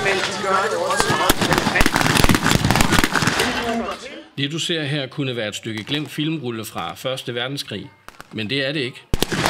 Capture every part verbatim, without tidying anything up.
men de gør det også Det du ser her kunne være et stykke glemt filmrulle fra første verdenskrig, men det er det ikke.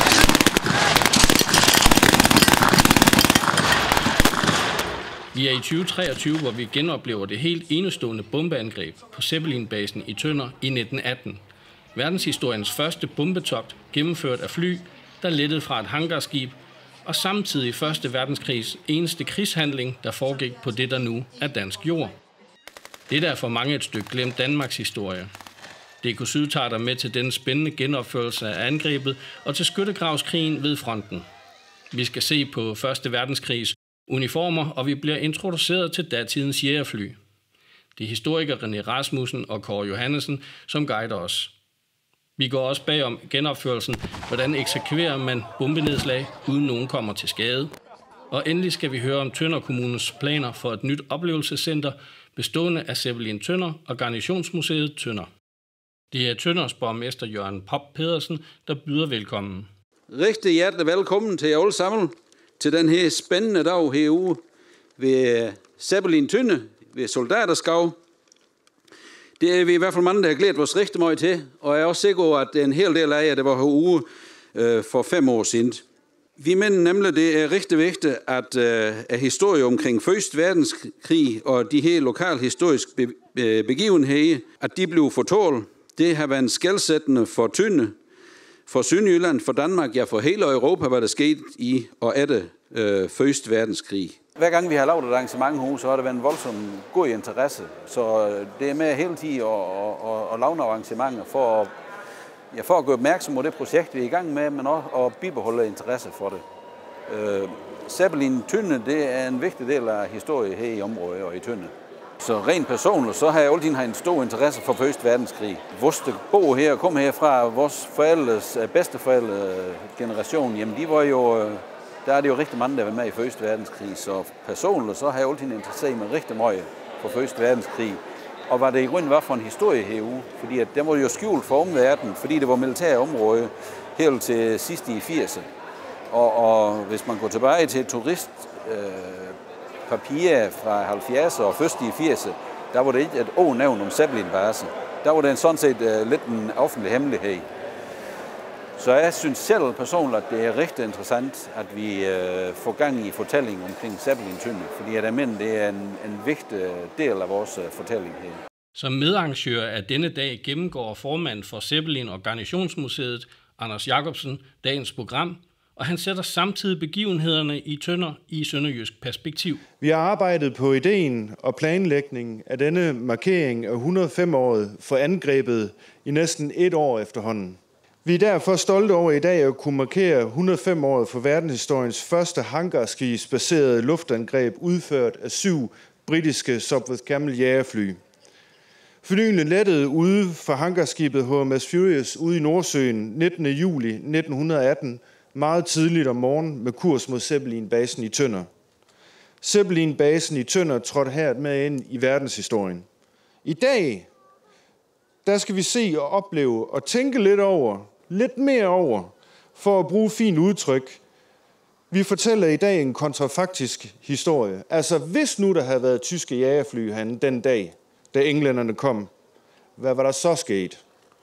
Vi er i tyve treogtyve, hvor vi genoplever det helt enestående bombeangreb på Zeppelin-basen i Tønder i nitten atten. Verdenshistoriens første bombetogt gennemført af fly, der lettede fra et hangarskib, og samtidig første verdenskrigs eneste krigshandling, der foregik på det, der nu er dansk jord. Det er for mange et stykke glemt Danmarks historie. D K Syd tager dig med til den spændende genopførelse af angrebet og til skyttegravskrigen ved fronten. Vi skal se på første verdenskrigs uniformer, og vi bliver introduceret til datidens jægerfly. Det er historiker René Rasmussen og Kåre Johannesen, som guider os. Vi går også bagom genopførelsen, hvordan eksekverer man bombenedslag, uden nogen kommer til skade. Og endelig skal vi høre om Tønder Kommunes planer for et nyt oplevelsescenter, bestående af Zeppelin Tønder og Garnisonsmuseet Tønder. Det er Tønders borgmester Jørgen Pop Pedersen, der byder velkommen. Rigtig hjertelig velkommen til jer alle sammen til den her spændende dag herude ved Zeppelin Tønder ved Soldaterskov. Det er vi i hvert fald mange, der har glædet os rigtig meget til, og jeg er også sikker på, at en hel del af jer, der var herude øh, for fem år siden. Vi mener nemlig, at det er rigtig vigtigt, at øh, historien omkring første verdenskrig og de her lokalhistoriske be, be, begivenheder, at de blev fortalt. Det har været skelsættende for Tønder, for Sønderjylland, for Danmark, ja for hele Europa, hvad der skete i og efter øh, første verdenskrig. Hver gang vi har lavet et arrangement hos, så har der været en voldsom god interesse. Så det er med hele tiden at, at, at, at lave nogle arrangementer for at, ja, for at gøre opmærksom på det projekt, vi er i gang med, men også at bibeholde interesse for det. Øh, Zeppelin Tønder, det er en vigtig del af historien her i området og i Tønder. Så rent personligt, så har jeg altid haft en stor interesse for første verdenskrig. Vores bo her kom her fra vores forældres, bedsteforældre generation. Jamen, de var jo, der er det jo rigtig mange, der var med i første verdenskrig. Så personligt, så har jeg altid interesseret mig rigtig meget for første verdenskrig. Og hvad det i grunden var for en historie herude, fordi at den var jo skjult for omverdenen, fordi det var militære område helt til sidst i firserne. Og, og hvis man går tilbage til turist øh, papirer fra halvfjerdserne og først i firserne, der var det ikke et ord nævnt om Zeppelin-basen. Der var det sådan set uh, lidt en offentlig hemmelighed. Så jeg synes selv personligt, at det er rigtig interessant, at vi uh, får gang i fortællingen omkring Zeppelin Tønder, fordi jeg mener, det er en, en vigtig del af vores uh, fortælling her. Som medarrangør af denne dag gennemgår formand for Zeppelin og Garnisonsmuseet, Anders Jacobsen, dagens program, og han sætter samtidig begivenhederne i Tønder i sønderjysk perspektiv. Vi har arbejdet på ideen og planlægningen af denne markering af hundrede og fem-året for angrebet i næsten et år efterhånden. Vi er derfor stolte over i dag at kunne markere hundrede og fem-året for verdenshistoriens første hangarskibsbaserede luftangreb udført af syv britiske Sopwith Camel jagerfly. Flyene lettede ude fra hangarskibet H M S Furious ude i Nordsøen nittende juli nitten atten, meget tidligt om morgenen med kurs mod Zeppelin-basen i Tønder. Zeppelin-basen i Tønder trådte her med ind i verdenshistorien. I dag, der skal vi se og opleve og tænke lidt over, lidt mere over, for at bruge fint udtryk. Vi fortæller i dag en kontrafaktisk historie. Altså, hvis nu der havde været tyske jagerfly herinde den dag, da englænderne kom, hvad var der så sket?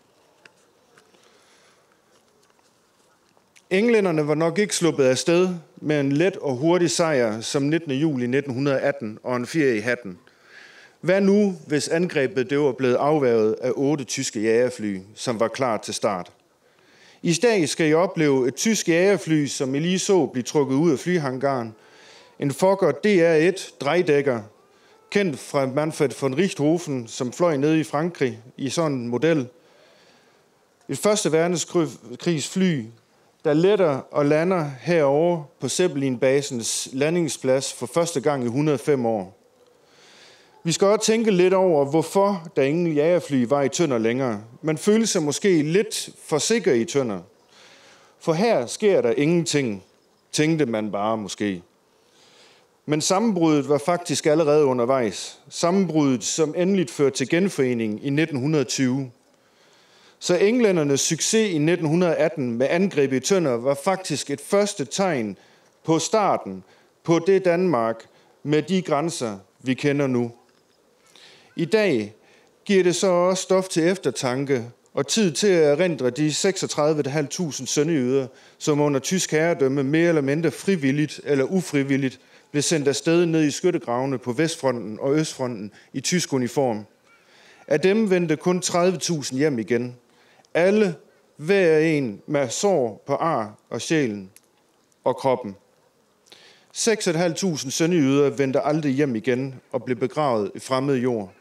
Englænderne var nok ikke sluppet af sted med en let og hurtig sejr som nittende juli nitten atten og en fjer i hatten. Hvad nu, hvis angrebet det var blevet afværget af otte tyske jagerfly, som var klar til start? I dag skal I opleve et tysk jagerfly, som I lige så blive trukket ud af flyhangaren. En Fokker D R et drejdækker, kendt fra Manfred von Richthofen, som fløj ned i Frankrig i sådan en model. Et første verdenskrigsfly, der letter og lander herovre på Zeppelin-basens landingsplads for første gang i hundrede og fem år. Vi skal også tænke lidt over, hvorfor der ingen jagerfly var i Tønder længere. Man følte sig måske lidt for sikker i Tønder. For her sker der ingenting, tænkte man bare måske. Men sammenbruddet var faktisk allerede undervejs. Sammenbruddet, som endeligt førte til genforening i nitten tyve. Så englændernes succes i nitten atten med angrebet i Tønder var faktisk et første tegn på starten på det Danmark, med de grænser, vi kender nu. I dag giver det så også stof til eftertanke og tid til at erindre de seksogtredive tusind fem hundrede sønderjyder, som under tysk herredømme mere eller mindre frivilligt eller ufrivilligt blev sendt afsted ned i skyttegravene på Vestfronten og Østfronten i tysk uniform. Af dem vendte kun tredive tusind hjem igen. Alle, hver en med sår på ar og sjælen og kroppen. seks tusind fem hundrede sønderjyder vendte aldrig hjem igen og blev begravet i fremmed jord.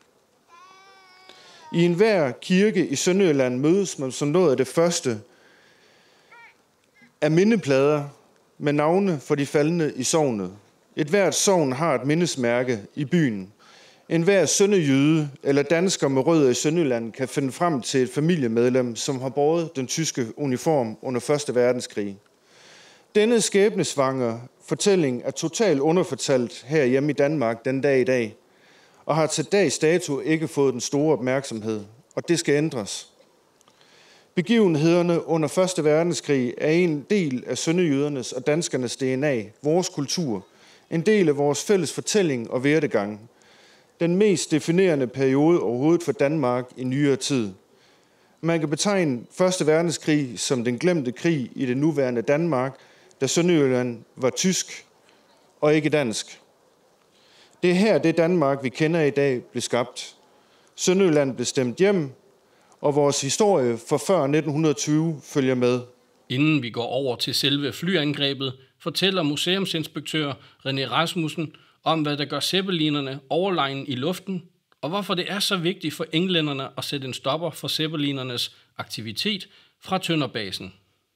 I enhver kirke i Sønderjylland mødes man som noget af det første af mindeplader med navne for de faldne i sognet. Et hvert sogn har et mindesmærke i byen. En hver sønderjyde eller dansker med rødder i Sønderjylland kan finde frem til et familiemedlem, som har båret den tyske uniform under første verdenskrig. Denne skæbnesvanger fortælling er totalt underfortalt herhjemme i Danmark den dag i dag, og har til dags dato ikke fået den store opmærksomhed, og det skal ændres. Begivenhederne under første verdenskrig er en del af sønderjydernes og danskernes D N A, vores kultur, en del af vores fælles fortælling og hverdegang. Den mest definerende periode overhovedet for Danmark i nyere tid. Man kan betegne første verdenskrig som den glemte krig i det nuværende Danmark, da Sønderjylland var tysk og ikke dansk. Det er her, det Danmark, vi kender i dag, blev skabt. Sønderjylland blev stemt hjem, og vores historie for før nitten tyve følger med. Inden vi går over til selve flyangrebet, fortæller museumsinspektør René Rasmussen om, hvad der gør zeppelinerne overlegen i luften, og hvorfor det er så vigtigt for englænderne at sætte en stopper for zeppelinernes aktivitet fra Tønderbasen.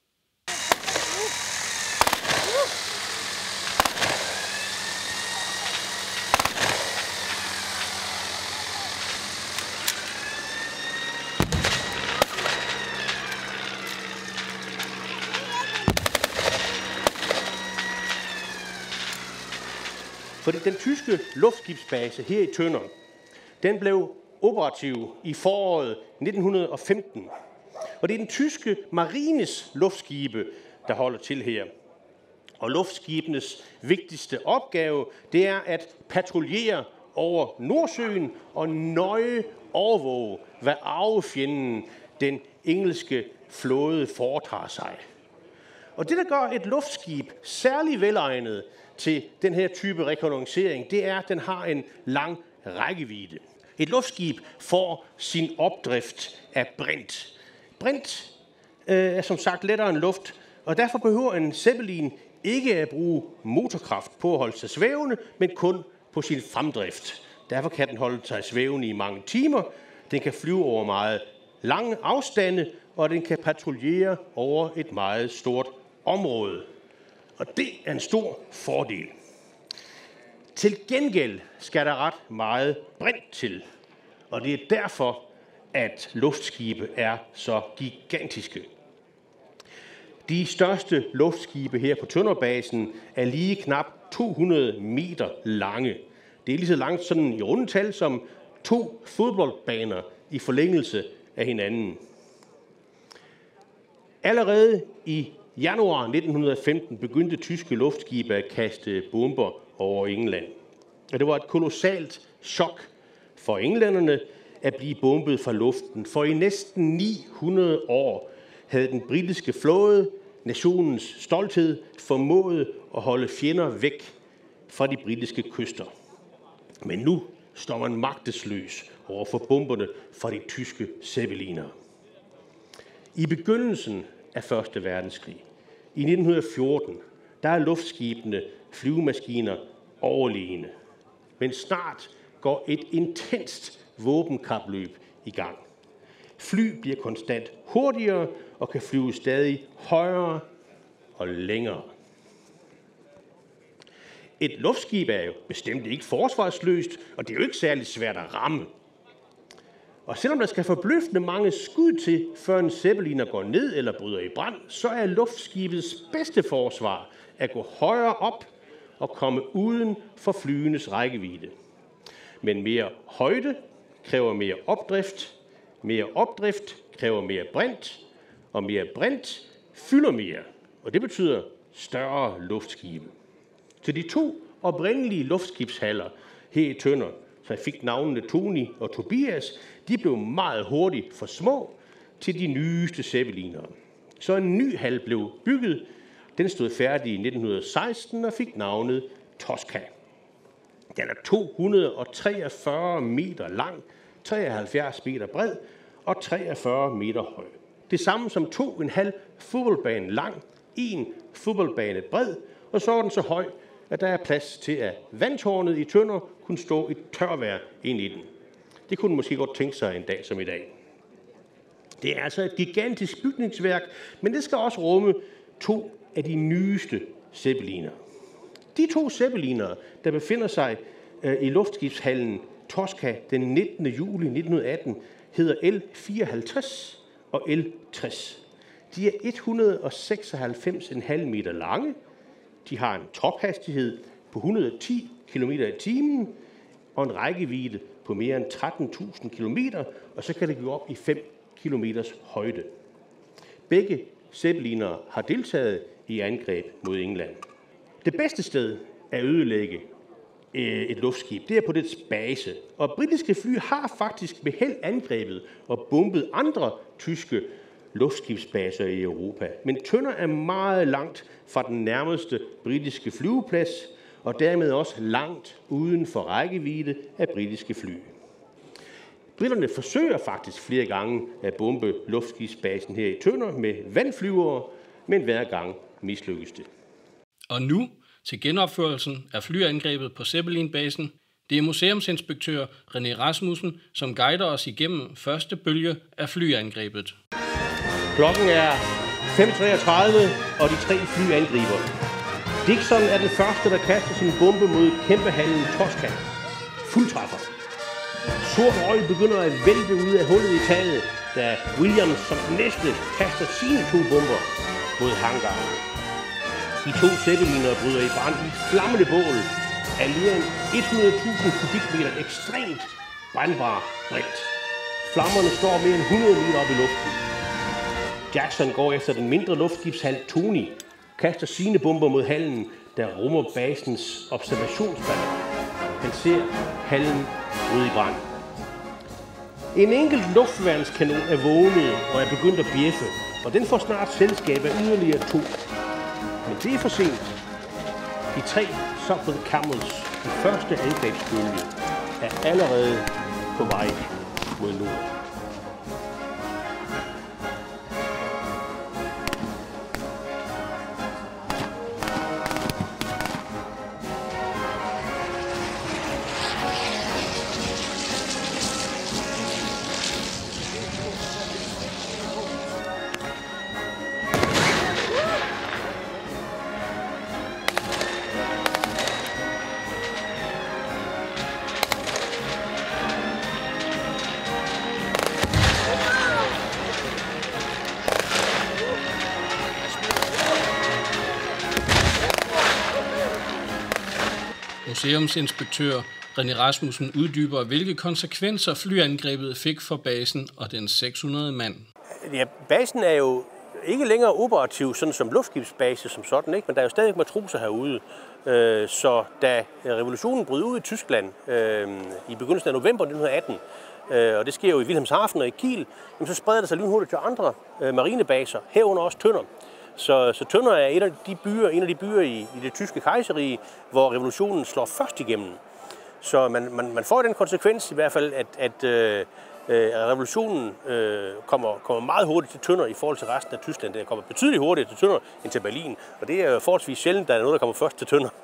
Fordi den tyske luftskibsbase her i Tønder, den blev operativ i foråret nitten femten. Og det er den tyske marines luftskibe, der holder til her. Og luftskibenes vigtigste opgave, det er at patruljere over Nordsøen og nøje overvåge, hvad arvefjenden, den engelske flåde, foretager sig. Og det, der gør et luftskib særlig velegnet til den her type rekognoscering, det er, at den har en lang rækkevidde. Et luftskib får sin opdrift af brint. Brint øh, er som sagt lettere end luft, og derfor behøver en zeppelin ikke at bruge motorkraft på at holde sig svævende, men kun på sin fremdrift. Derfor kan den holde sig svævende i mange timer, den kan flyve over meget lange afstande, og den kan patruljere over et meget stort område. Og det er en stor fordel. Til gengæld skal der ret meget brint til, og det er derfor, at luftskibe er så gigantiske. De største luftskibe her på Tønderbasen er lige knap to hundrede meter lange. Det er lige så langt sådan i rundetal som to fodboldbaner i forlængelse af hinanden. Allerede i januar nitten femten begyndte tyske luftskibe at kaste bomber over England. Og det var et kolossalt chok for englænderne at blive bombet fra luften. For i næsten ni hundrede år havde den britiske flåde, nationens stolthed, formået at holde fjender væk fra de britiske kyster. Men nu står man magtesløs over for bomberne fra de tyske zeppeliner. I begyndelsen af første verdenskrig, i nitten fjorten, der er luftskibene flyvemaskiner overlegne. Men snart går et intenst våbenkapløb i gang. Fly bliver konstant hurtigere og kan flyve stadig højere og længere. Et luftskib er jo bestemt ikke forsvarsløst, og det er jo ikke særlig svært at ramme. Og selvom der skal forbløffende mange skud til, før en zeppeliner går ned eller bryder i brand, så er luftskibets bedste forsvar at gå højere op og komme uden for flyenes rækkevidde. Men mere højde kræver mere opdrift, mere opdrift kræver mere brint, og mere brint fylder mere, og det betyder større luftskibe. Så de to oprindelige luftskibshaller her i Tønder, som fik navnene Tony og Tobias, de blev meget hurtigt for små til de nyeste zeppelinere. Så en ny hal blev bygget. Den stod færdig i nitten seksten og fik navnet Tosca. Den er to hundrede og treogfyrre meter lang, treoghalvfjerds meter bred og treogfyrre meter høj. Det samme som to og en halv fodboldbane lang, en fodboldbane bred, og så er den så høj, at der er plads til, at vandtårnet i Tønder kunne stå i tørvejr ind i den. Det kunne man måske godt tænke sig en dag som i dag. Det er altså et gigantisk bygningsværk, men det skal også rumme to af de nyeste zeppeliner. De to zeppeliner, der befinder sig øh, i luftskibshallen Tosca den nittende juli nitten atten, hedder L fireoghalvtreds og L tres. De er et hundrede og seksoghalvfems komma fem meter lange. De har en tophastighed på et hundrede og ti kilometer i timen og en rækkevidde på mere end tretten tusind kilometer, og så kan det gå op i fem kilometers højde. Begge zeppeliner har deltaget i angreb mod England. Det bedste sted at ødelægge et luftskib, det er på dets base. Og britiske fly har faktisk med held angrebet og bombet andre tyske luftskibsbaser i Europa. Men Tønder er meget langt fra den nærmeste britiske flyveplads, og dermed også langt uden for rækkevidde af britiske fly. Briterne forsøger faktisk flere gange at bombe luftskibsbasen her i Tønder med vandflyvere, men hver gang mislykkes det. Og nu til genopførelsen af flyangrebet på Zeppelin-basen. Det er museumsinspektør René Rasmussen, som guider os igennem første bølge af flyangrebet. Klokken er fem treogtredive, og de tre fly angriber. Dixon er den første, der kaster sin bombe mod kæmpehallen Tosca. Fuldtræffer. Sort røg begynder at vælte ud af hullet i taget, da Williams som den næste kaster sine to bomber mod hangaren. De to zeppeliner bryder i brand i flammende bål af mere end hundrede tusind kubikmeter ekstremt brændbar brint. Flammerne står mere end hundrede meter op i luften. Jackson går efter den mindre luftskibshal Tony, kaster sine bomber mod hallen, der rummer basens observationsballon. Han ser hallen bryde i brand. En enkelt luftværnskanon er vågnet og er begyndt at bjeffe, og den får snart selskab af yderligere to. Men det er for sent. De tre Suffolk Camels, den første angrebsbølge, er allerede på vej mod nord. Museumsinspektør René Rasmussen uddyber, hvilke konsekvenser flyangrebet fik for basen og dens seks hundrede mand. Ja, basen er jo ikke længere operativ, sådan som luftskibsbase som sådan, ikke? Men der er jo stadig matroser herude. Så da revolutionen brød ud i Tyskland i begyndelsen af november nitten atten, og det sker jo i Wilhelmshaven og i Kiel, så spreder det sig lynhurtigt til andre marinebaser, herunder også Tønder. Så, så Tønder er et af de byer, en af de byer i, i det tyske kejserrige, hvor revolutionen slår først igennem. Så man, man, man får den konsekvens i hvert fald, at, at øh, revolutionen øh, kommer, kommer meget hurtigt til Tønder i forhold til resten af Tyskland. Det kommer betydeligt hurtigere til Tønder end til Berlin, og det er jo forholdsvis sjældent, der er noget, der kommer først til Tønder.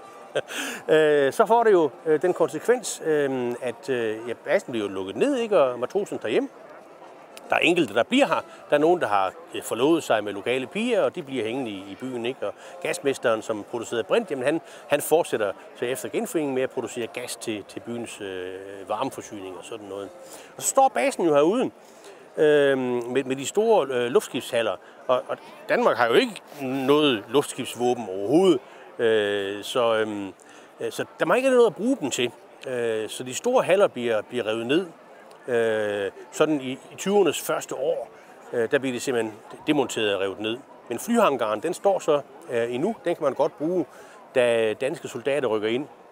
Så får det jo den konsekvens, at ja, basen bliver lukket ned, ikke, og matrosen tager hjem. Der er enkelte, der bliver her. Der er nogen, der har forlovet sig med lokale piger, og de bliver hængende i, i byen, ikke? Og gasmesteren, som producerede brint, jamen han, han fortsætter så efter genforeningen med at producere gas til, til byens øh, varmeforsyning og sådan noget. Og så står basen jo herude øh, med, med de store øh, luftskibshaller, og, og Danmark har jo ikke noget luftskibsvåben overhovedet, øh, så, øh, så der må ikke noget at bruge dem til. Øh, så de store haller bliver, bliver revet ned. Øh, sådan i, i tyvernes første år, øh, der bliver det simpelthen demonteret og revet ned. Men flyhangaren, den står så øh, endnu. Den kan man godt bruge, da danske soldater rykker ind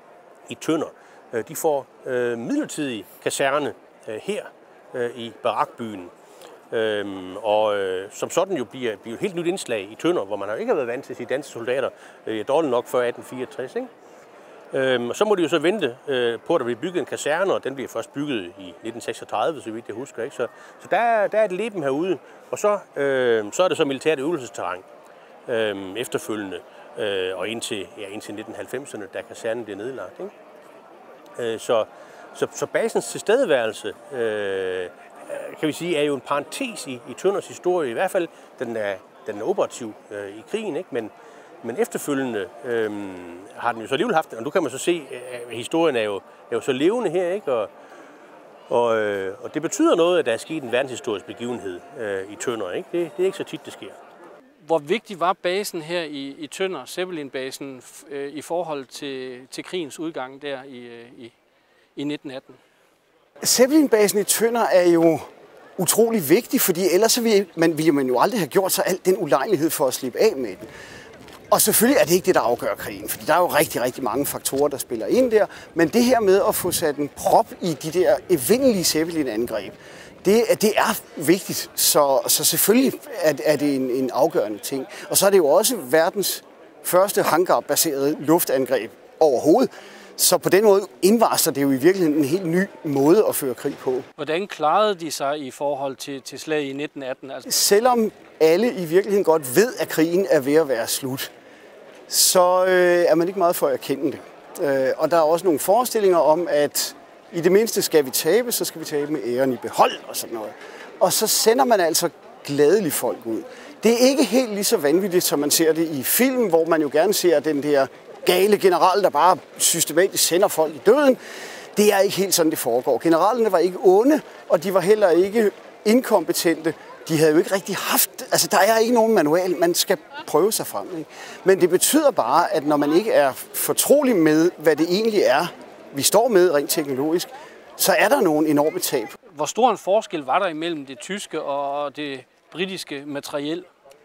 i Tønder. De får øh, midlertidig kaserne øh, her øh, i barakbyen. Øhm, og øh, som sådan jo bliver, bliver et helt nyt indslag i Tønder, hvor man har ikke været vant til at se danske soldater, øh, dårligt nok før atten fireogtres. Ikke? Øhm, og så må de jo så vente øh, på, at der bliver bygget en kaserne, og den bliver først bygget i nitten seksogtredive, så vidt jeg husker. Ikke? Så, så der, er, der er et leben herude, og så, øh, så er det så militært øvelsesterræn øh, efterfølgende, øh, og indtil, ja, indtil nitten halvfemserne, da kasernen bliver nedlagt. Ikke? Øh, så, så, så basens tilstedeværelse øh, kan vi sige, er jo en parentes i, i Tønders historie. I hvert fald, den er, den er operativ øh, i krigen, ikke? Men, men efterfølgende øh, har den jo så alligevel haft, og nu kan man så se, at historien er jo, er jo så levende her, ikke? Og, og, øh, og det betyder noget, at der er sket en verdenshistorisk begivenhed øh, i Tønder, ikke? Det, det er ikke så tit, det sker. Hvor vigtig var basen her i, i Tønder, Zeppelin-basen, øh, i forhold til, til krigens udgang der i, øh, i, i nitten atten? Zeppelin-basen i Tønder er jo utrolig vigtig, fordi ellers ville man, ville man jo aldrig have gjort sig alt den ulejlighed for at slippe af med den. Og selvfølgelig er det ikke det, der afgør krigen, fordi der er jo rigtig, rigtig mange faktorer, der spiller ind der. Men det her med at få sat en prop i de der evindelige Zeppelin-angreb, det, det er vigtigt. Så, så selvfølgelig er, er det en, en afgørende ting. Og så er det jo også verdens første hangarbaserede luftangreb overhovedet. Så på den måde indvarsler det jo i virkeligheden en helt ny måde at føre krig på. Hvordan klarede de sig i forhold til, til slag i nitten atten? Altså... Selvom alle i virkeligheden godt ved, at krigen er ved at være slut, så øh, er man ikke meget for at erkende det. Øh, og der er også nogle forestillinger om, at i det mindste skal vi tabe, så skal vi tabe med æren i behold og sådan noget. Og så sender man altså gladeligt folk ud. Det er ikke helt lige så vanvittigt, som man ser det i film, hvor man jo gerne ser den der gale general, der bare systematisk sender folk i døden. Det er ikke helt sådan, det foregår. Generalerne var ikke onde, og de var heller ikke inkompetente. De havde jo ikke rigtig haft... Altså, der er ikke nogen manual. Man skal prøve sig frem. Ikke? Men det betyder bare, at når man ikke er fortrolig med, hvad det egentlig er, vi står med rent teknologisk, så er der nogle enorme tab. Hvor stor en forskel var der imellem det tyske og det britiske materiel?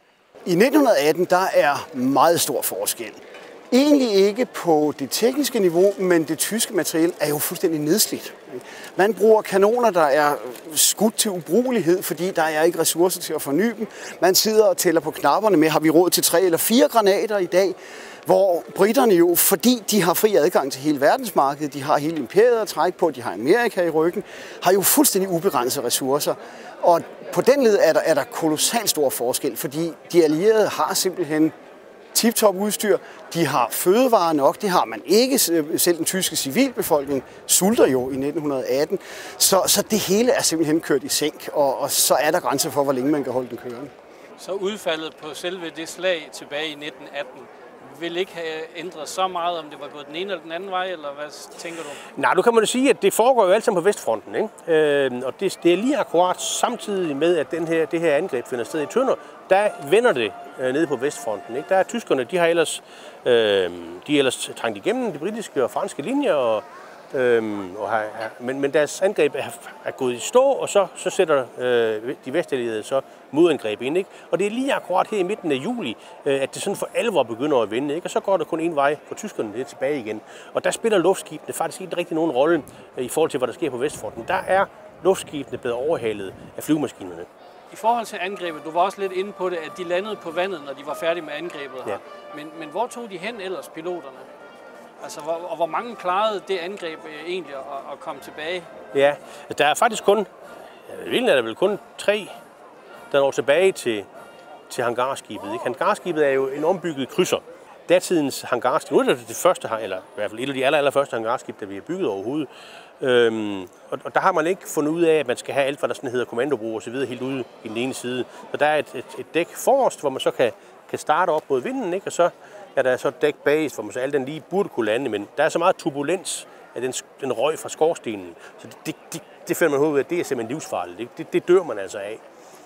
I nitten atten, der er meget stor forskel. Egentlig ikke på det tekniske niveau, men det tyske materiel er jo fuldstændig nedslidt. Man bruger kanoner, der er skudt til ubrugelighed, fordi der er ikke ressourcer til at forny dem. Man sidder og tæller på knapperne med, har vi råd til tre eller fire granater i dag, hvor britterne jo, fordi de har fri adgang til hele verdensmarkedet, de har hele imperiet at trække på, de har Amerika i ryggen, har jo fuldstændig ubegrænsede ressourcer. Og på den led er der, er der kolossalt stor forskel, fordi de allierede har simpelthen tip-top udstyr, de har fødevarer nok, det har man ikke. Selv den tyske civilbefolkning sulter jo i nitten atten. Så, så det hele er simpelthen kørt i sænk, og, og så er der grænser for, hvor længe man kan holde den kørende. Så udfaldet på selve det slag tilbage i nitten atten vil ikke have ændret så meget, om det var gået den ene eller den anden vej, eller hvad tænker du? Nej, nu kan man jo sige, at det foregår jo alt sammen på Vestfronten, ikke? Øh, og det, det er lige akkurat samtidig med, at den her, det her angreb finder sted i Tønder, der vender det øh, nede på Vestfronten, ikke? Der er tyskerne, de har ellers, øh, de er ellers trængt igennem de britiske og franske linjer, og, øh, og har, men, men deres angreb er, er gået i stå, og så, så sætter øh, de vestallierede så modangreb ind, ikke? Og det er lige akkurat her i midten af juli, øh, at det sådan for alvor begynder at vende, ikke? Og så går der kun en vej for tyskerne, det er tilbage igen. Og der spiller luftskibene faktisk ikke rigtig nogen rolle øh, i forhold til, hvad der sker på Vestfronten. Der er luftskibene blevet overhalet af flyvemaskinerne. I forhold til angrebet, du var også lidt inde på det, at de landede på vandet, når de var færdige med angrebet her. Ja. Men, men hvor tog de hen ellers, piloterne? Altså, hvor, og hvor mange klarede det angreb øh, egentlig at, at komme tilbage? Ja, der er faktisk kun, ja, er der vel kun tre, der når tilbage til, til hangarskibet. Ikke? Hangarskibet er jo en ombygget krydser. Datidens hangarskib, nu er det det første, eller i hvert fald et af de aller, aller første hangarskib, der vi har bygget overhovedet. Øhm, og, og der har man ikke fundet ud af, at man skal have alt, hvad der sådan hedder kommandobro og så videre, helt ude i den ene side. Så der er et, et, et dæk forrest, hvor man så kan, kan starte op mod vinden, ikke? Og så er der så et dæk bagest, hvor man så alt den lige burde kunne lande, men der er så meget turbulens af den, den røg fra skorstenen, så det, det, det, det finder man ud af, at det er simpelthen livsfarligt. Det, det, det dør man altså af.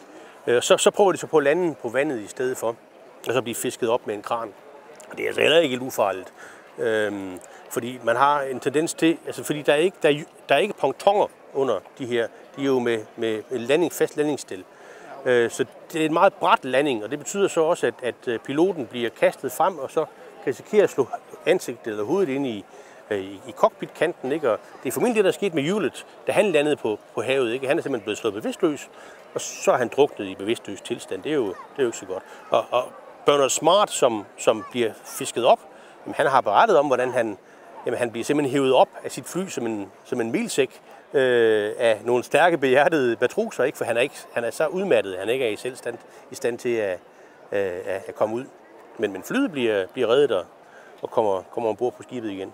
Øh, så, så prøver de så på at lande på vandet i stedet for, og så blive fisket op med en kran. Og det er altså heller ikke helt ufarligt. Øhm, fordi man har en tendens til, altså fordi der er ikke, der er, der er ikke pontoner under de her, de er jo med, med landing, fast landingsstil. Øh, så det er en meget brat landing, og det betyder så også, at, at piloten bliver kastet frem, og så kan risikere at slå ansigtet eller hovedet ind i, øh, i, i cockpitkanten, ikke? Og det er formentlig det, der er sket med hjulet, da han landede på, på havet, ikke? Han er simpelthen blevet slået bevidstløs, og så er han druknet i bevidstløs tilstand. Det er jo, det er jo ikke så godt. Og, og Bernard Smart, som, som bliver fisket op, jamen, han har berettet om, hvordan han, jamen, han bliver simpelthen hævet op af sit fly som en, som en milsæk øh, af nogle stærke behjertede matroser, ikke? For han er, ikke, han er så udmattet, at han ikke er i selv stand, i stand til at, at, at komme ud. Men, men flyet bliver, bliver reddet og, og kommer, kommer ombord på skibet igen.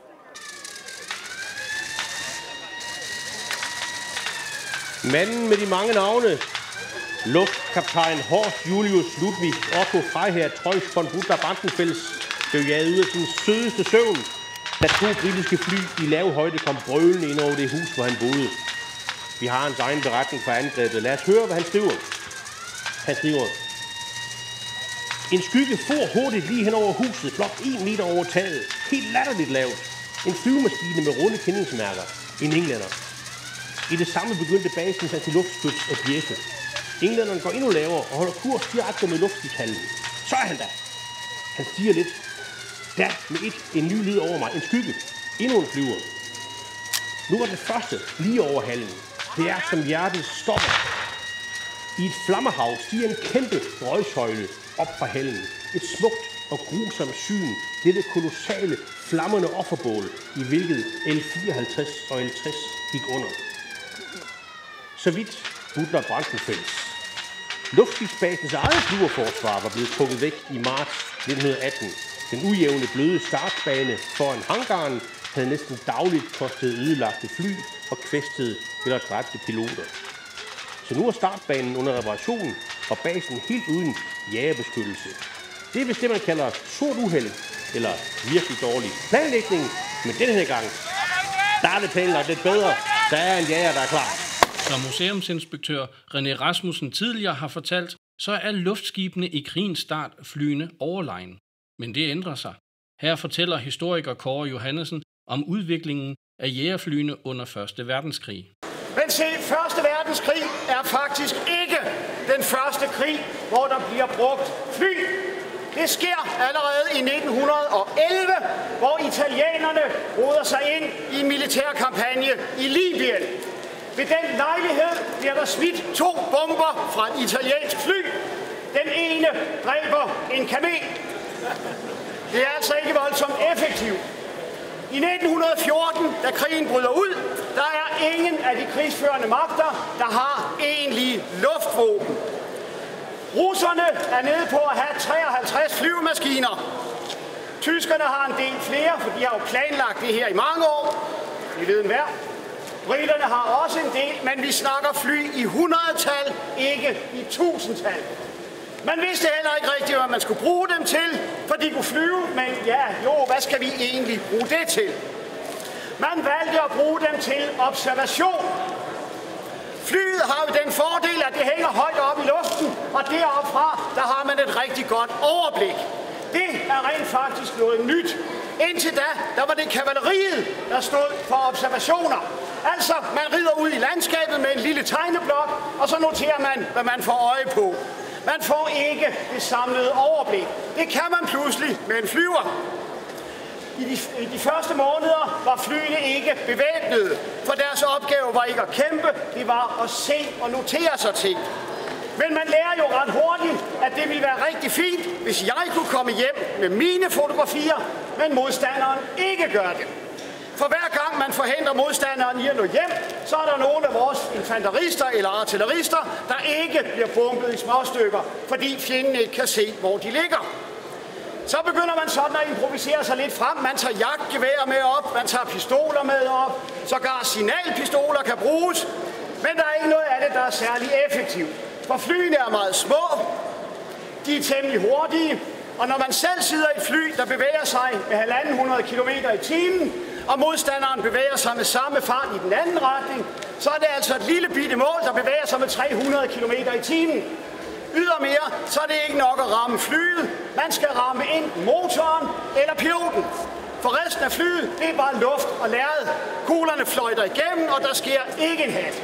Manden med de mange navne, luftkaptajn Horst Julius Ludwig Otto Freiherr Treusch von Butler-Brandenfels, blev jaget ud af sin sødeste søvn, da to britiske fly i lav højde kom brølende ind over det hus, hvor han boede. Vi har hans egen beretning fra angrebet. Lad os høre, hvad han skriver. Han skriver: En skygge for hurtigt lige hen over huset, blot en meter over taget, helt latterligt lavt. En flyvemaskine med runde kendingsmærker. En englænder. I det samme begyndte basens antiluftskyts at bjæffe. Englænderen går endnu lavere og holder kurs direkte med luftskibshallen. Så er han der. Han stiger lidt. Der med et en ny lyd over mig. En skygge. Endnu en flyver. Nu var det første lige over hallen. Det er som hjertet stopper. I et flammehav stiger en kæmpe røgsøjle op fra hallen. Et smukt og grusomt syn. Dette kolossale flammende offerbål, i hvilket L fireoghalvtreds og L tres gik under. Så vidt Butler-Brandenfels. Luftskibsbasens eget flyverforsvar var blevet trukket væk i marts nitten atten. Den ujævne bløde startbane foran hangaren havde næsten dagligt kostet ødelagte fly og kvæstede eller dræbte piloter. Så nu er startbanen under reparation og basen helt uden jagerbeskyttelse. Det er vist det, man kalder sort uheld eller virkelig dårlig planlægning, men denne her gang, der er det planlagt lidt bedre. Der er en jager, der er klar. Som museumsinspektør René Rasmussen tidligere har fortalt, så er luftskibene i krigens start flyende overlegen. Men det ændrer sig. Her fortæller historiker Kåre Johannesen om udviklingen af jægerflyene under første verdenskrig. Men se, første verdenskrig er faktisk ikke den første krig, hvor der bliver brugt fly. Det sker allerede i nitten elleve, hvor italienerne roder sig ind i en militærkampagne i Libyen. Ved den lejlighed bliver der smidt to bomber fra et italiensk fly. Den ene dræber en kamel. Det er altså ikke voldsomt effektivt. I nitten fjorten, da krigen bryder ud, der er ingen af de krigsførende magter, der har egentlige luftvåben. Russerne er nede på at have treoghalvtreds flyvemaskiner. Tyskerne har en del flere, for de har jo planlagt det her i mange år. Vi ved en hver. Briterne har også en del, men vi snakker fly i hundredtal, ikke i tusindtal. Man vidste heller ikke rigtigt, hvad man skulle bruge dem til, for de kunne flyve, men ja, jo, hvad skal vi egentlig bruge det til? Man valgte at bruge dem til observation. Flyet har jo den fordel, at det hænger højt op i luften, og deroppe fra, der har man et rigtig godt overblik. Det er rent faktisk noget nyt. Indtil da, der var det kavaleriet, der stod for observationer. Altså, man rider ud i landskabet med en lille tegneblok, og så noterer man, hvad man får øje på. Man får ikke det samlede overblik. Det kan man pludselig med en flyver. I de, I de første måneder var flyene ikke bevæbnede, for deres opgave var ikke at kæmpe, det var at se og notere sig til. Men man lærer jo ret hurtigt, at det ville være rigtig fint, hvis jeg kunne komme hjem med mine fotografier, men modstanderen ikke gør det. For hver gang man forhindrer modstanderen i at nå hjem, så er der nogle af vores infanterister eller artillerister, der ikke bliver bombet i småstykker, fordi fjenden ikke kan se, hvor de ligger. Så begynder man sådan at improvisere sig lidt frem. Man tager jagtgeværer med op, man tager pistoler med op, sågar signalpistoler kan bruges. Men der er ikke noget af det, der er særlig effektivt. For flyene er meget små, de er temmelig hurtige, og når man selv sidder i et fly, der bevæger sig med halvanden hundrede kilometer i timen, og modstanderen bevæger sig med samme fart i den anden retning, så er det altså et lille bitte mål, der bevæger sig med tre hundrede kilometer i timen. Ydermere, så er det ikke nok at ramme flyet. Man skal ramme enten motoren eller piloten. For resten af flyet, det er bare luft og lærred. Kuglerne fløjter igennem, og der sker ikke en hat.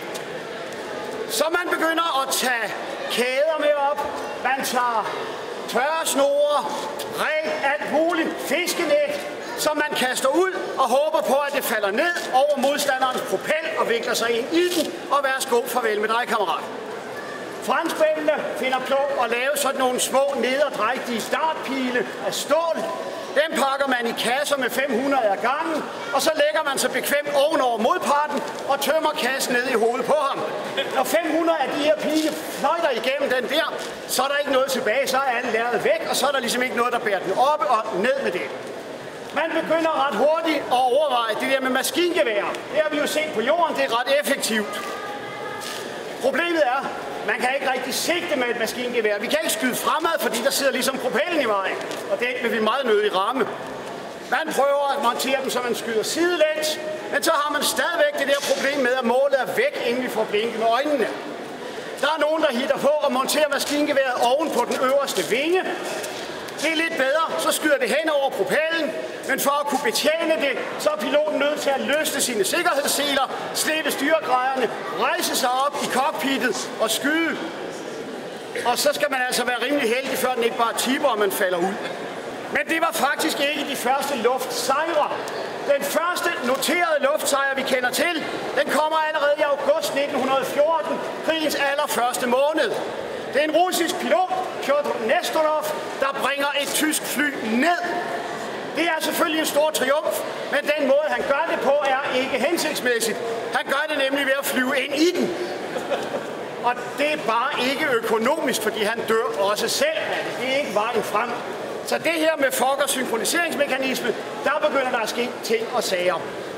Så man begynder at tage kæder med op. Man tager tørre snore, ræb, alt muligt, fiskenet, som man kaster ud og håber på, at det falder ned over modstanderens propel og vikler sig ind i den, og værsgo, farvel med dig, kammerat. Franskmændene finder på at lave sådan nogle små nederdrægtige startpile af stål. Dem pakker man i kasser med fem hundrede af gangen, og så lægger man sig bekvemt ovenover modparten og tømmer kassen ned i hovedet på ham. Når fem hundrede af de her pile fløjter igennem den der, så er der ikke noget tilbage, så er alle lærret væk, og så er der ligesom ikke noget, der bærer den op og ned med det. Man begynder ret hurtigt at overveje det der med maskingevær. Det har vi jo set på jorden, det er ret effektivt. Problemet er, man kan ikke rigtig sigte med et maskingevær. Vi kan ikke skyde fremad, fordi der sidder ligesom propellen i vejen. Og det vil vi meget nødig ramme. Man prøver at montere dem, så man skyder sidelæns. Men så har man stadigvæk det der problem med, at målet er væk, inden vi får blinket med øjnene. Der er nogen, der hitter på at montere maskingeværet oven på den øverste vinge. Det er lidt bedre, så skyder det hen over propellen. Men for at kunne betjene det, så er piloten nødt til at løsne sine sikkerhedsseler, slippe styregrejerne, rejse sig op i cockpittet og skyde. Og så skal man altså være rimelig heldig, før den ikke bare tipper, og man falder ud. Men det var faktisk ikke de første luftsejre. Den første noterede luftsejr, vi kender til, den kommer allerede i august nitten fjorten, krigens allerførste måned. Det er en russisk pilot, Pyotr Nestorov, der bringer et tysk fly ned. Det er selvfølgelig en stor triumf, men den måde, han gør det på, er ikke hensigtsmæssigt. Han gør det nemlig ved at flyve ind i den. Og det er bare ikke økonomisk, fordi han dør også selv af det. Det er ikke vejen frem. Så det her med Fokkers synkroniseringsmekanisme, der begynder der at ske ting og sager.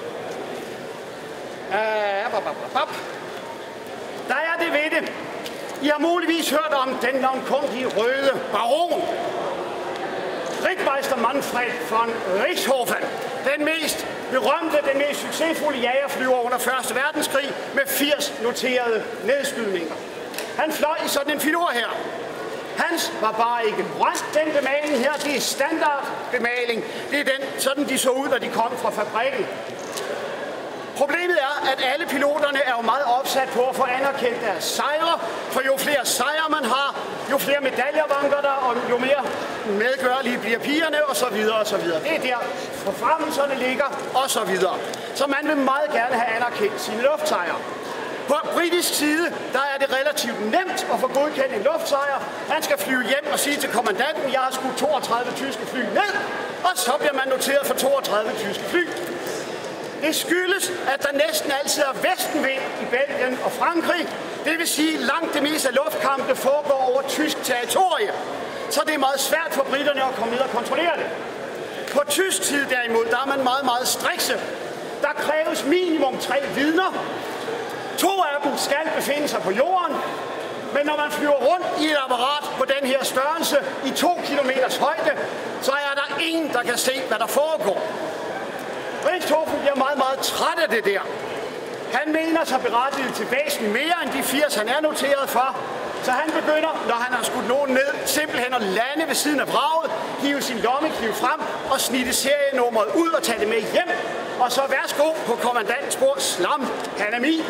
Der er det ved det. I har muligvis hørt om den navnkundige røde baron. Rittmeister Manfred von Richthofen. Den mest berømte, den mest succesfulde jagerflyver under første verdenskrig med firs noterede nedskydninger. Han fløj i sådan en filur her. Hans var bare ikke grøn. Den bemaling her, det er standardbemaling. Det er den, sådan de så ud, når de kom fra fabrikken. Problemet er, at alle piloterne er jo meget opsat på at få anerkendt deres sejre, for jo flere sejre man har, jo flere medaljer vanker der, og jo mere medgørlige bliver pigerne, og så videre, og så videre. Det er der, forfremmelserne ligger, og så videre. Så man vil meget gerne have anerkendt sine luftsejre. På britisk side, der er det relativt nemt at få godkendt en luftsejr. Han skal flyve hjem og sige til kommandanten, jeg har skudt toogtredive tyske fly ned, og så bliver man noteret for toogtredive tyske fly. Det skyldes, at der næsten altid er vestenvind i Belgien og Frankrig. Det vil sige, at langt det meste af luftkampe foregår over tysk territorie. Så det er meget svært for britterne at komme ned og kontrollere det. På tysk side derimod, der er man meget, meget strikse. Der kræves minimum tre vidner. To af dem skal befinde sig på jorden. Men når man flyver rundt i et apparat på den her størrelse i to kilometers højde, så er der ingen, der kan se, hvad der foregår. Richthofen bliver meget, meget træt af det der. Han mener sig berettiget til væsentligt mere end de firs, han er noteret for. Så han begynder, når han har skudt nogen ned, simpelthen at lande ved siden af vraget, hive sin lommekniv frem og snitte serienummeret ud og tage det med hjem. Og så værsgo på kommandantens bord, slam, han er min.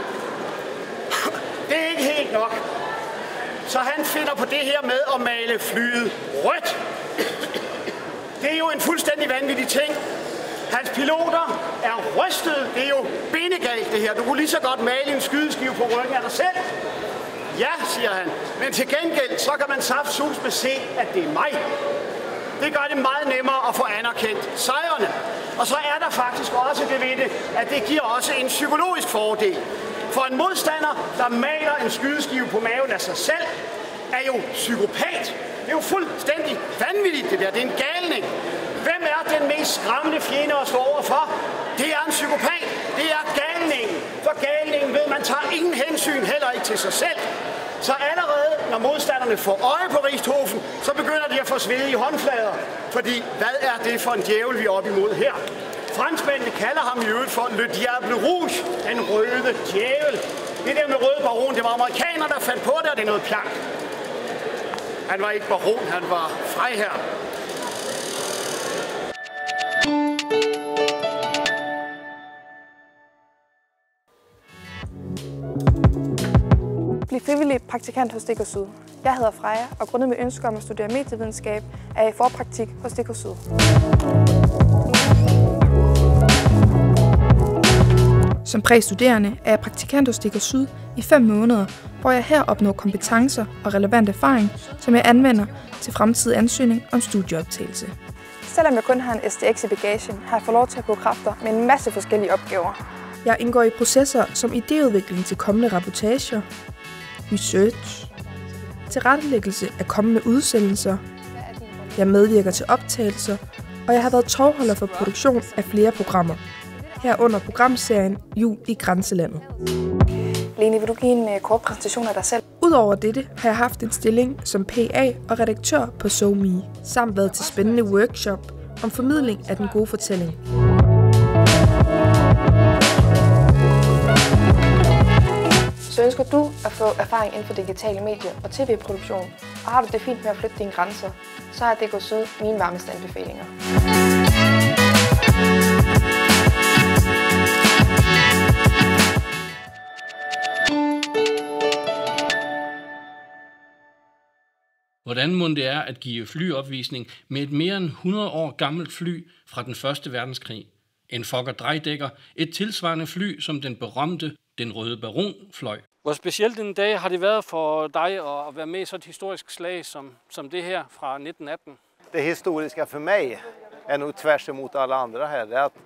Det er ikke helt nok. Så han finder på det her med at male flyet rødt. Det er jo en fuldstændig vanvittig ting. Hans piloter er rystede. Det er jo bindegalt det her. Du kunne lige så godt male en skydeskive på ryggen af dig selv. Ja, siger han. Men til gengæld, så kan man saftsus med se, at det er mig. Det gør det meget nemmere at få anerkendt sejrene. Og så er der faktisk også det ved det, at det giver også en psykologisk fordel. For en modstander, der maler en skydeskive på maven af sig selv, er jo psykopat. Det er jo fuldstændig vanvittigt det der. Det er en galning. Hvem er den mest skræmmende fjende at stå overfor? Det er en psykopat. Det er galningen. For galningen ved, man tager ingen hensyn, heller ikke til sig selv. Så allerede, når modstanderne får øje på Richthofen, så begynder de at få svedige håndflader. Fordi, hvad er det for en djævel, vi er op imod her? Franskmændene kalder ham i øvrigt for Le Diable Rouge, den røde djævel. Det der med røde baron, det var amerikanere, der fandt på det, og det er noget plank. Han var ikke baron, han var freiherre. Bliv frivillig praktikant hos D K Syd. Jeg hedder Freja, og grundet med ønske om at studere medievidenskab, er jeg i forpraktik hos D K Syd. Som præstuderende er jeg praktikant hos D K Syd i fem måneder, hvor jeg her opnår kompetencer og relevant erfaring, som jeg anvender til fremtidig ansøgning om studieoptagelse. Selvom jeg kun har en S T X i bagagen, har jeg fået lov til at bruge kræfter med en masse forskellige opgaver. Jeg indgår i processer som idéudvikling til kommende rapportager, research, tilrettelæggelse af kommende udsendelser, jeg medvirker til optagelser, og jeg har været tovholder for produktion af flere programmer. Herunder programserien Jul i Grænselandet. Lene, vil du give en kort præsentation af dig selv? Udover dette har jeg haft en stilling som P A og redaktør på SoMe, samt været til spændende workshop om formidling af den gode fortælling. Så ønsker du at få erfaring inden for digitale medier og tv-produktion, og har du det fint med at flytte dine grænser, så har D K Syd mine varmeste anbefalinger. Hvordan må det er at give flyopvisning med et mere end hundrede år gammelt fly fra den første verdenskrig? En Fokker Dreidækker, et tilsvarende fly som den berømte Den Røde Baron fløj. Hvor specielt en dag har det været for dig at være med i så et historisk slag som, som det her fra nitten atten? Det historiska för mig är nog tvärs emot alla andra här. Det är att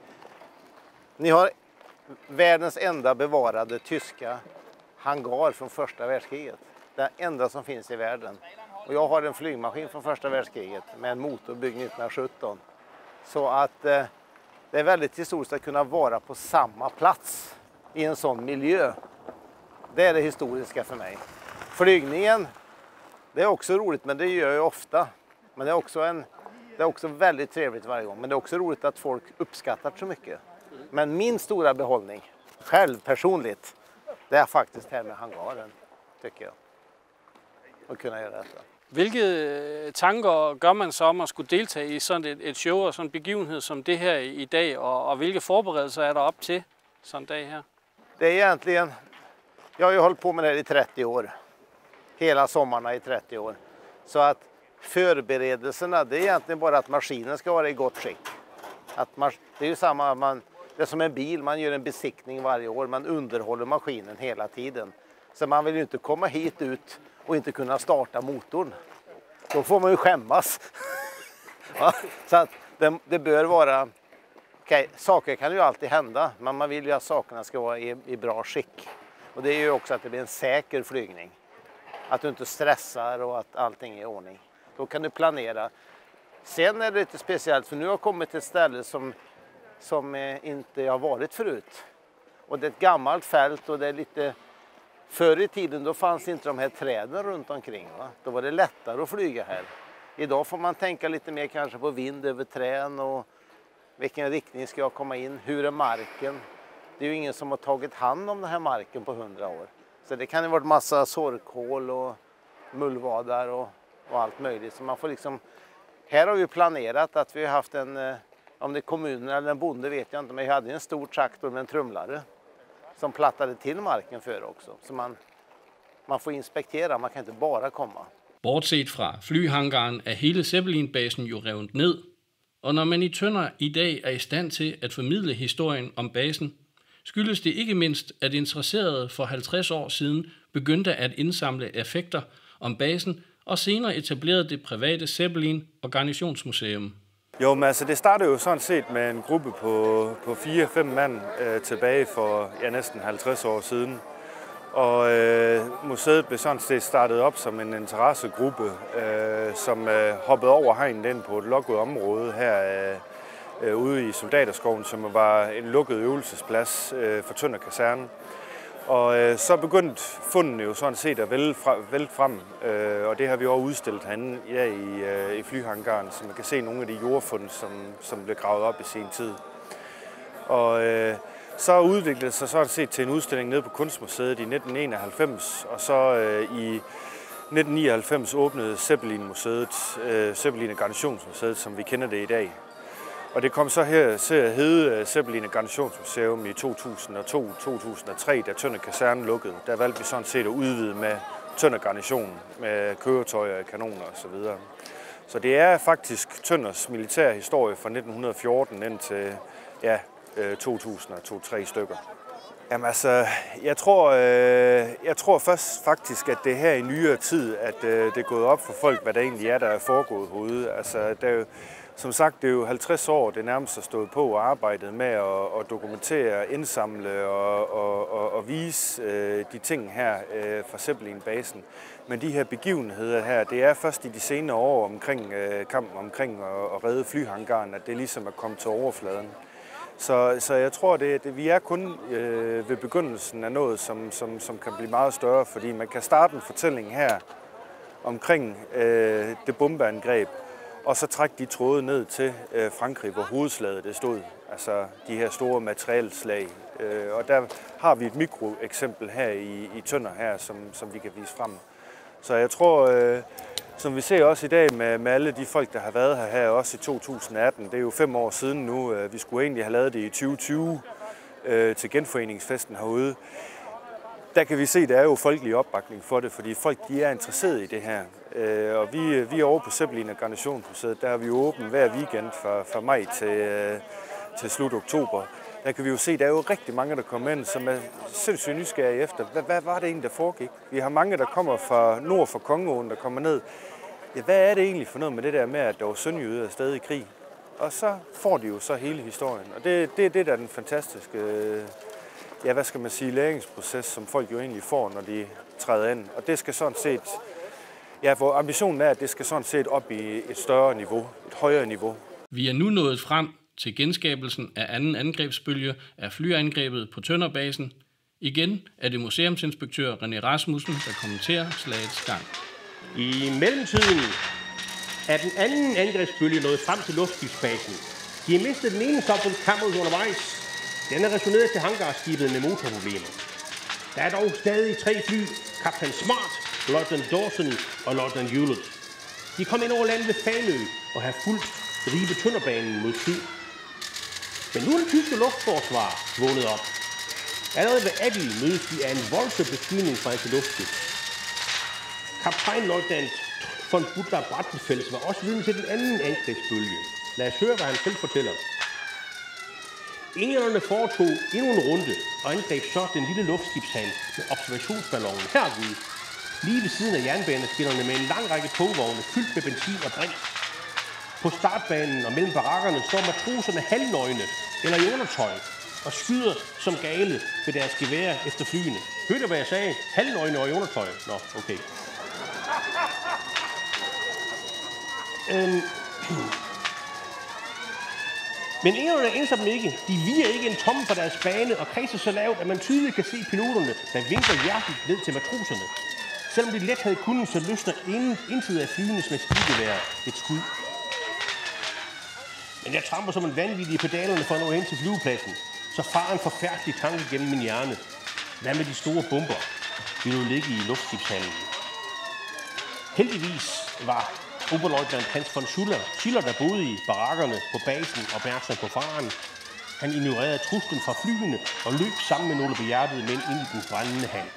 ni har världens enda bevarade tyska hangar från första världskriget. Det enda som finns i världen. Och jag har en flygmaskin från första världskriget med en motor byggd nittonhundrasjutton. Så att eh, det är väldigt historiskt att kunna vara på samma plats i en sån miljö. Det är det historiska för mig. Flygningen, det är också roligt, men det gör jag ofta. Men det är också, en, det är också väldigt trevligt varje gång. Men det är också roligt att folk uppskattar så mycket. Men min stora behållning, själv personligt, det är faktiskt här med hangaren, tycker jeg. At kunne gøre dette. Hvilke tanker gør man så om at skulle deltage i sådan et, et show og sådan en begivenhed som det her i, i dag, og, og hvilke forberedelser er der op til sådan en dag her? Det är egentligen, jag har ju hållit på med det här i trettio år. Hela sommarna i trettio år. Så att förberedelserna, det är egentligen bara att maskinen ska vara i gott skick. Att man, det är ju samma, man, det är som en bil, man gör en besiktning varje år, man underhåller maskinen hela tiden. Så man vill ju inte komma hit ut och inte kunna starta motorn. Då får man ju skämmas. Ja, så att det, det bör vara, okay, saker kan ju alltid hända, men man vill ju att sakerna ska vara i, i bra skick. Och det är ju också att det blir en säker flygning. Att du inte stressar och att allting är i ordning. Då kan du planera. Sen är det lite speciellt, för nu har jag kommit till ett ställe som, som inte jag har varit förut. Och det är ett gammalt fält och det är lite... Förr i tiden då fanns inte de här träden runt omkring. Va? Då var det lättare att flyga här. Idag får man tänka lite mer kanske på vind över träden och vilken riktning ska jag komma in, hur är marken. Det är ju ingen som har tagit hand om den här marken på hundra år. Så det kan ju varit massa sorkhål och mullvadar och, och allt möjligt. Så man får liksom, här har vi planerat att vi har haft en, om det är kommunen eller en bonde vet jag inte, men vi hade en stor traktor med en trumlare som plattade till marken för också. Så man, man får inspektera, man kan inte bara komma. Bortset fra flyhangaren er hele Zeppelin-basen jo revet ned, og når man i Tønder i dag er i stand til at formidle historien om basen, skyldes det ikke mindst, at interesserede for halvtreds år siden begyndte at indsamle effekter om basen, og senere etablerede det private Zeppelin og Garnisonsmuseum. Jo, men altså det startede jo sådan set med en gruppe på, på fire-fem mand øh, tilbage for ja, næsten halvtreds år siden. Og øh, museet blev sådan set startet op som en interessegruppe, øh, som øh, hoppede over hegnet ind på et lukket område her øh, ude i Soldaterskoven, som var en lukket øvelsesplads øh, for Tønder Kaserne. Og øh, så begyndte fundene jo sådan set at vælte, fra, vælte frem, øh, og det har vi også udstillet herinde ja, i, øh, i flyhangaren, så man kan se nogle af de jordfund, som, som blev gravet op i sin tid. Og øh, så udviklede det sig sådan set til en udstilling nede på Kunstmuseet i nitten enoghalvfems, og så øh, i nitten nioghalvfems åbnede Zeppelin-museet, øh, Zeppelin- og Garnisonsmuseet, som vi kender det i dag. Og det kom så her til at hedde Zeppelin Garnisonsmuseum i to tusind og to til to tusind og tre, da Tønder Kaserne lukkede. Der valgte vi sådan set at udvide med Tønder Garnison, med køretøjer, kanoner osv. Så det er faktisk Tønders militære historie fra nitten fjorten indtil ja, to tusind og to til tre stykker. Jamen altså, jeg tror, øh, jeg tror først faktisk, at det er her i nyere tid, at øh, det er gået op for folk, hvad der egentlig er, der er foregået herude. Altså, der er jo, som sagt, det er jo halvtreds år, det nærmest har stået på og arbejdet med at, at dokumentere, indsamle og, og, og, og vise øh, de ting her øh, fra Zeppelin-basen. Men de her begivenheder her, det er først i de senere år omkring øh, kampen omkring at, at redde flyhangaren, at det ligesom er kommet til overfladen. Så, så jeg tror, det, det, vi er kun øh, ved begyndelsen af noget, som, som, som kan blive meget større, fordi man kan starte en fortælling her omkring øh, det bombeangreb, og så trække de tråde ned til øh, Frankrig, hvor hovedslaget det stod, altså de her store materielslag. Øh, og der har vi et mikroeksempel her i, i Tønder her, som, som vi kan vise frem. Så jeg tror, øh, som vi ser også i dag med, med alle de folk, der har været her, her også i to tusind og atten, det er jo fem år siden nu, øh, vi skulle egentlig have lavet det i tyve tyve øh, til genforeningsfesten herude. Der kan vi se, at der er jo folkelig opbakning for det, fordi folk de er interesserede i det her. Øh, og vi, vi er over på Zeppelin Garnisonsmuseet, der er vi jo åbent hver weekend fra, fra maj til, øh, til slut oktober. Der kan vi jo se, at der er jo rigtig mange, der kommer ind, som er sindssygt nysgerrige efter, hvad, hvad var det egentlig, der foregik? Vi har mange, der kommer fra nord for Kongeåen, der kommer ned. Ja, hvad er det egentlig for noget med det der med, at der var sønderjyder afsted i krig? Og så får de jo så hele historien. Og det, det er det, der er den fantastiske, ja, hvad skal man sige, læringsproces, som folk jo egentlig får, når de træder ind. Og det skal sådan set, ja, hvor ambitionen er, at det skal sådan set op i et større niveau, et højere niveau. Vi er nu nået frem til genskabelsen af anden angrebsbølge af flyangrebet på Tønderbasen. Igen er det museumsinspektør René Rasmussen, der kommenterer slagets gang. I mellemtiden er den anden angrebsbølge nået frem til luftskibsbasen. De har mistet den ene stop kammeret undervejs. Den er returneret til hangarskibet med motorproblemer. Der er dog stadig tre fly, kaptajn Smart, løjtnant Dawson og løjtnant Hewlett. De kom ind over landet ved Fanø og har fulgt Ribe Tønderbanen mod syd. Men nu er det tyske luftforsvar vågnet op. Allerede ved Abbey mødes de af en voldsom beskydning fra antiluftskyts. Kaptajnløjtnant von Butler Brattenfels var også vidne til den anden angrebsbølge. Lad os høre, hvad han selv fortæller. Englænderne foretog endnu en runde og angreb så den lille luftskibshal med observationsballonen herud, lige ved siden af jernbaneskinnerne med en lang række togvogne fyldt med benzin og brint. På startbanen og mellem barakkerne står matroserne halvnøgne eller i undertøj og skyder som gale ved deres gevær efter flyene. Hørte du, hvad jeg sagde? Halvnøgne og i undertøj? Nå, okay. Øhm. Men englænderne ændrer dem ikke. De viger ikke en tomme fra deres bane og kredser så lavt, at man tydeligt kan se piloterne, der vinker hjerteligt ned til matroserne. Selvom de let havde kunnet, så løsner intet af flyenes maskinegevær et skud. Men jeg tramper som en vanvittig i pedalerne for at nå hen til flyvepladsen, så farer en forfærdelig tanke gennem min hjerne. Hvad med de store bomber, de nu ligge i luftskibshallen? Heldigvis var oberløjtnant Hans von Schuller, Schiller, der boede i barakkerne på basen, opmærksom på faren. Han ignorerede truslen fra flyene og løb sammen med nogle behjertede mænd ind i den brændende hal.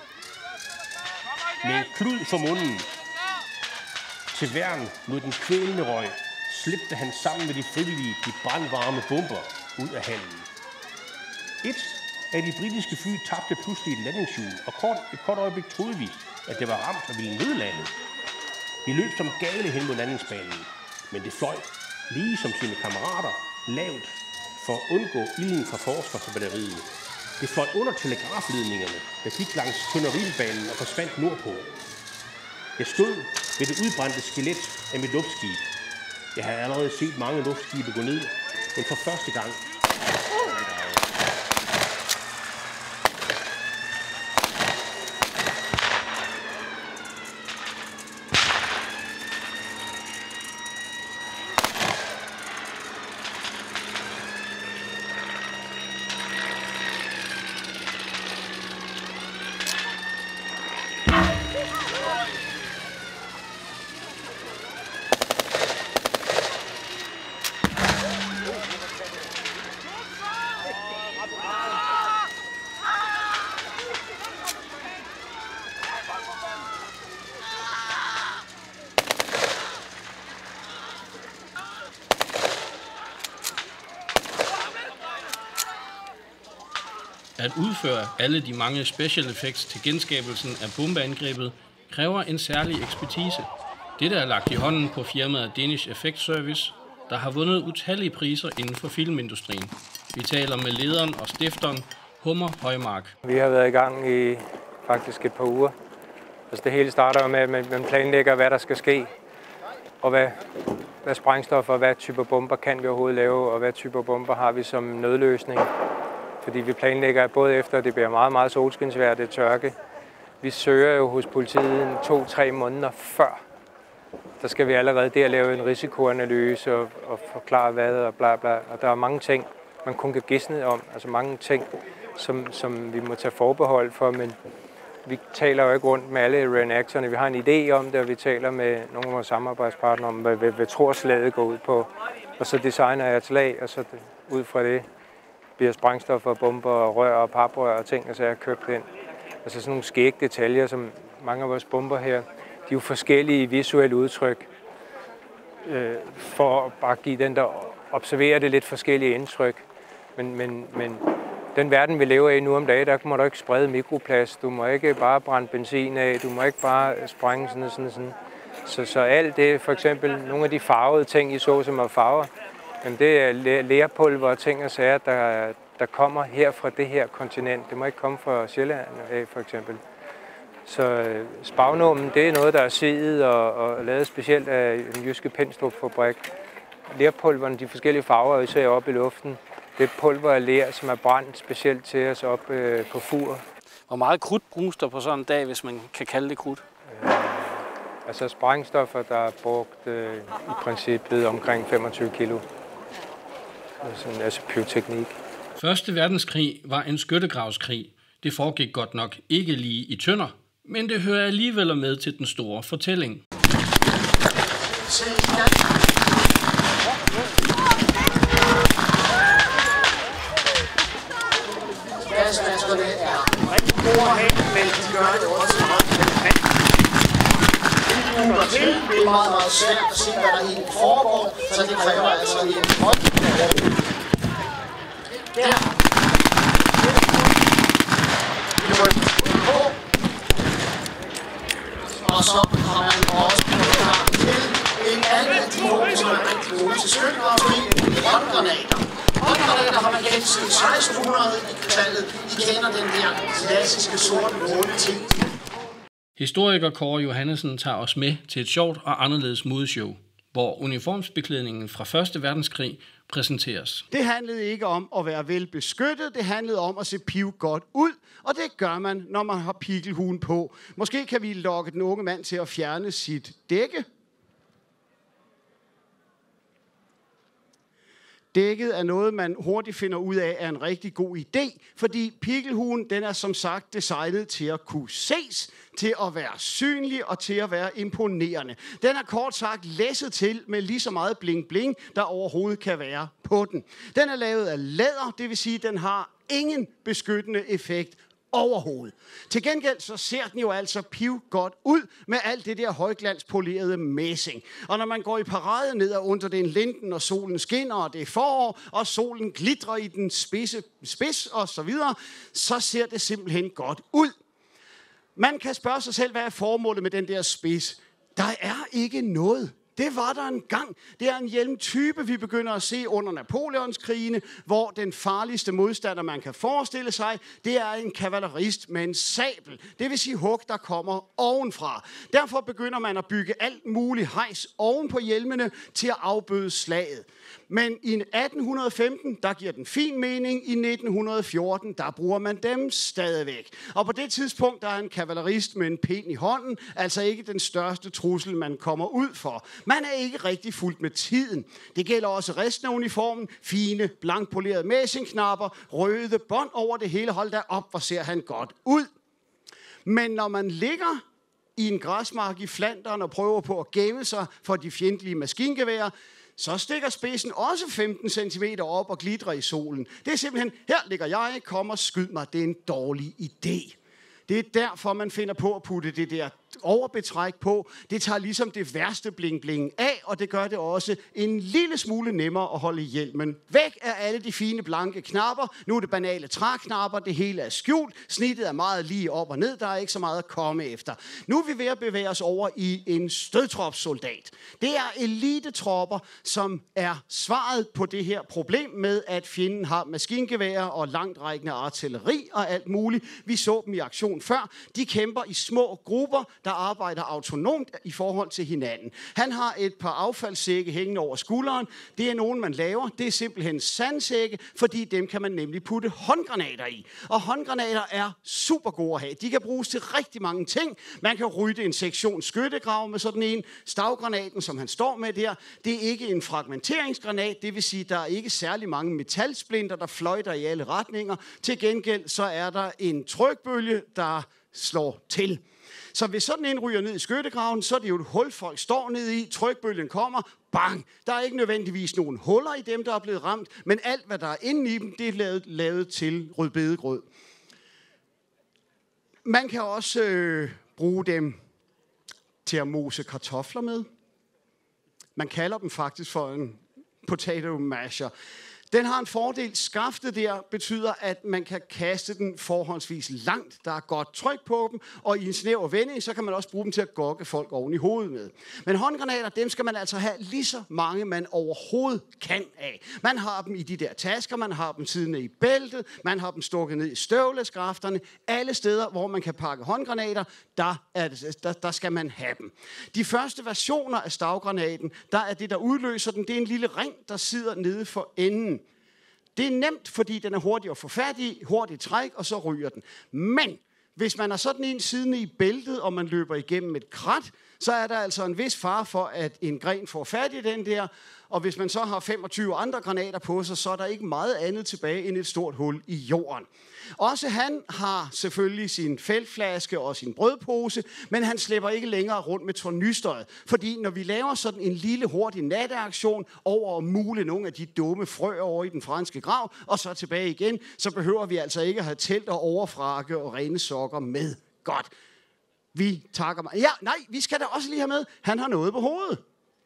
Med en klud for munden til værn mod den kvælende røg, slæbte han sammen med de frivillige de brandvarme bomber ud af hallen. Et af de britiske fly tabte pludselig et landingshjul, og kort, et kort øjeblik troede vi, at det var ramt og ville nødlande. Vi løb som gale hen mod landingsbanen, men det fløj, lige som sine kammerater, lavt for at undgå ilden fra forsvarsbatteriet. Det fløj under telegrafledningerne, der gik langs Tønderribebanen og forsvandt nordpå. Jeg stod ved det udbrændte skelet af mit luftskib. Jeg havde allerede set mange luftskibe gå ned, men for første gang. At udføre alle de mange special effects til genskabelsen af bombeangrebet kræver en særlig ekspertise. Dette er lagt i hånden på firmaet Danish Effect Service, der har vundet utallige priser inden for filmindustrien. Vi taler med lederen og stifteren, Hummer Højmark. Vi har været i gang i faktisk et par uger. Altså det hele starter med, at man planlægger, hvad der skal ske, og hvad, hvad sprængstoffer og hvad typer bomber kan vi overhovedet lave, og hvad typer bomber har vi som nødløsning. Fordi vi planlægger både efter, at det bliver meget, meget solskinsvejr, det tørke. Vi søger jo hos politiet to-tre måneder før. Der skal vi allerede der lave en risikoanalyse og, og forklare hvad og bla bla. Og der er mange ting, man kun kan gisne om. Altså mange ting, som, som vi må tage forbehold for, men vi taler jo ikke rundt med alle reenactorerne. Vi har en idé om det, og vi taler med nogle af vores samarbejdspartnere om, hvad, hvad, hvad tror slaget går ud på. Og så designer jeg et slag, og så ud fra det bliver sprængstoffer, bomber, og rør og paprør og ting, og så har jeg købt ind. Altså sådan nogle skæg detaljer, som mange af vores bomber her, de er jo forskellige visuelle udtryk, øh, for at bare give den, der observerer det lidt forskellige indtryk. Men, men, men den verden, vi lever i nu om dagen, der må du ikke sprede mikroplast, du må ikke bare brænde benzin af, du må ikke bare sprænge sådan og sådan og sådan. Så, så alt det, for eksempel nogle af de farvede ting, I så som er farver, jamen det er lerpulver og ting og sager, der, der kommer her fra det her kontinent. Det må ikke komme fra Sjælland af, for eksempel. Så spagnummen, det er noget, der er sidet og, og lavet specielt af en jyske Pendstrup-fabrik. Lerpulverne, de forskellige farver, især oppe i luften, det er pulver af ler, som er brændt specielt til os op øh, på fur. Hvor meget krudt bruges der på sådan en dag, hvis man kan kalde det krudt? Øh, altså sprængstoffer, der er brugt øh, i princippet omkring femogtyve kilo. Sådan, altså pyroteknik. Første verdenskrig var en skyttegravskrig. Det foregik godt nok ikke lige i Tønder, men det hører alligevel med til den store fortælling. Gasmaskerne er rigtig gode at have, men de gør det også meget relevant. Det duer til. Det er meget, meget svært at se, hvad der egentlig foregår, så det kræver altså en høj. Der. Og så har man også til en anden af de våben, som er rigtig gode til skyttegraveri, håndgranater. Håndgranater har man kendt siden seksten hundrede i tallet. I kender den der klassiske sorte runde ting. Historiker Kåre Johannesen tager os med til et sjovt og anderledes modeshow, hvor uniformsbeklædningen fra første verdenskrig præsenteres. Det handlede ikke om at være velbeskyttet, det handlede om at se piv godt ud, og det gør man, når man har pikkelhuen på. Måske kan vi lokke den unge mand til at fjerne sit dække. Dækket er noget, man hurtigt finder ud af er en rigtig god idé, fordi pikkelhuen, den er som sagt designet til at kunne ses, til at være synlig og til at være imponerende. Den er kort sagt læsset til med lige så meget bling-bling, der overhovedet kan være på den. Den er lavet af læder, det vil sige, at den har ingen beskyttende effekt overhovedet. Til gengæld så ser den jo altså piv godt ud med alt det der højglanspolerede messing. Og når man går i parade ned og under den linden, og solen skinner, og det er forår, og solen glitrer i den spidse, spids og så videre, så ser det simpelthen godt ud. Man kan spørge sig selv, hvad er formålet med den der spids? Der er ikke noget. Det var der en gang. Det er en hjelmtype, vi begynder at se under Napoleonskrigene, hvor den farligste modstander, man kan forestille sig, det er en kavalerist med en sabel. Det vil sige hug, der kommer ovenfra. Derfor begynder man at bygge alt muligt hejs oven på hjelmene til at afbøde slaget. Men i atten femten, der giver den fin mening. I nitten fjorten, der bruger man dem stadigvæk. Og på det tidspunkt, der er en kavalerist med en pind i hånden, altså ikke den største trussel, man kommer ud for. Man er ikke rigtig fuldt med tiden. Det gælder også resten af uniformen. Fine, blankpolerede messingknapper, røde bånd over det hele. Hold da op, hvor ser han godt ud. Men når man ligger i en græsmark i Flandern og prøver på at gemme sig for de fjendtlige maskingeværer, så stikker spidsen også femten centimeter op og glitrer i solen. Det er simpelthen, her ligger jeg, kom og skyd mig. Det er en dårlig idé. Det er derfor, man finder på at putte det der overbetræk på. Det tager ligesom det værste bling-bling af, og det gør det også en lille smule nemmere at holde hjelmen væk af alle de fine blanke knapper. Nu er det banale træknapper, det hele er skjult, snittet er meget lige op og ned, der er ikke så meget at komme efter. Nu er vi ved at bevæge os over i en stødtropssoldat. Det er elitetropper, som er svaret på det her problem med, at fjenden har maskingeværer og langtrækkende artilleri og alt muligt. Vi så dem i aktion før. De kæmper i små grupper, der arbejder autonomt i forhold til hinanden. Han har et par affaldssække hængende over skulderen. Det er nogen, man laver. Det er simpelthen sandsække, fordi dem kan man nemlig putte håndgranater i. Og håndgranater er super gode at have. De kan bruges til rigtig mange ting. Man kan rydde en sektion skyttegrav med sådan en. Stavgranaten, som han står med der, det er ikke en fragmenteringsgranat. Det vil sige, der er ikke særlig mange metalsplinter, der fløjter i alle retninger. Til gengæld så er der en trykbølge, der slår til. Så hvis sådan en ryger ned i skyttegraven, så er det jo et hul, folk står ned i, trykbølgen kommer, bang! Der er ikke nødvendigvis nogen huller i dem, der er blevet ramt, men alt, hvad der er inde i dem, det er lavet, lavet til rødbedegrød. Man kan også øh, bruge dem til at mose kartofler med. Man kalder dem faktisk for en potato masher. Den har en fordel. Skaftet der betyder, at man kan kaste den forholdsvis langt. Der er godt tryk på dem, og i en snæver vending, så kan man også bruge dem til at gokke folk oven i hovedet med. Men håndgranater, dem skal man altså have lige så mange, man overhovedet kan af. Man har dem i de der tasker, man har dem siddende i bæltet, man har dem stukket ned i støvleskafterne. Alle steder, hvor man kan pakke håndgranater, der, er det, der, der skal man have dem. De første versioner af stavgranaten, der er det, der udløser den. Det er en lille ring, der sidder nede for enden. Det er nemt, fordi den er hurtig at få fat i, hurtigt træk, og så ryger den. Men hvis man har sådan en siddende i bæltet, og man løber igennem et krat, så er der altså en vis fare for, at en gren får fat i den der. Og hvis man så har femogtyve andre granater på sig, så er der ikke meget andet tilbage end et stort hul i jorden. Også han har selvfølgelig sin feltflaske og sin brødpose, men han slipper ikke længere rundt med tornystøjet. Fordi når vi laver sådan en lille hurtig natteaktion over at mule nogle af de dumme frø over i den franske grav, og så tilbage igen, så behøver vi altså ikke at have telt og overfrakke og rene sokker med. Godt. Vi takker mig. Ja, nej, vi skal da også lige have med. Han har noget på hovedet.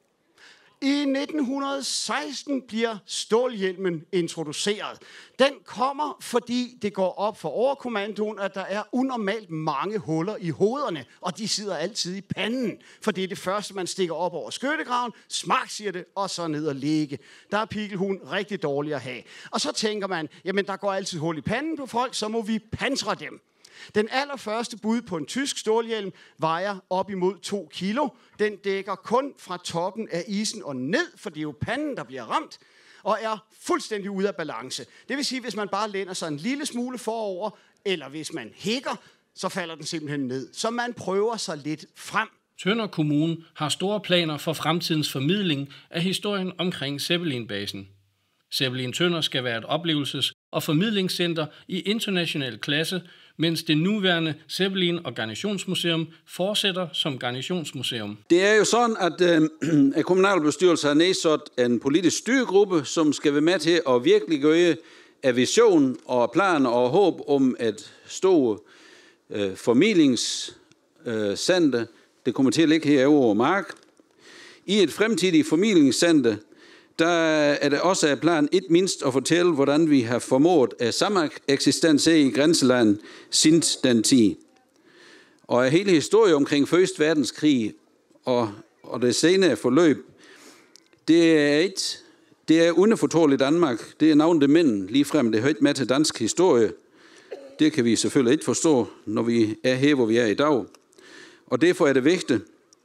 I nitten seksten bliver stålhjelmen introduceret. Den kommer, fordi det går op for overkommandoen, at der er unormalt mange huller i hovederne, og de sidder altid i panden. For det er det første, man stikker op over skyttegraven, smak siger det, og så ned og ligge. Der er pikkelhund rigtig dårlig at have. Og så tænker man, jamen der går altid hul i panden på folk, så må vi pansre dem. Den allerførste bud på en tysk stålhjelm vejer op imod to kilo. Den dækker kun fra toppen af isen og ned, for det er jo panden, der bliver ramt, og er fuldstændig ude af balance. Det vil sige, hvis man bare læner sig en lille smule forover, eller hvis man hækker, så falder den simpelthen ned. Så man prøver sig lidt frem. Tønder Kommune har store planer for fremtidens formidling af historien omkring Zeppelin-basen. Zeppelin Tønder skal være et oplevelses- og formidlingscenter i international klasse, mens det nuværende Zeppelin- og Garnisonsmuseum fortsætter som garnisonsmuseum. Det er jo sådan, at øh, kommunalbestyrelsen har nedsat en politisk styregruppe, som skal være med til at virkelig gøre af vision og planer og håb om et stort øh, formidlingscenter. Øh, det kommer til at ligge her over Mark. I et fremtidigt formidlingscenter, der er det også af plan et mindst at fortælle, hvordan vi har formået af samme eksistens i grænseland siden den tid. Og hele historien omkring første verdenskrig og, og det senere forløb, det er et, det er underfortåeligt Danmark. Det er navnet mænd ligefrem. Det hører ikke med til dansk historie. Det kan vi selvfølgelig ikke forstå, når vi er her, hvor vi er i dag. Og derfor er det vigtigt,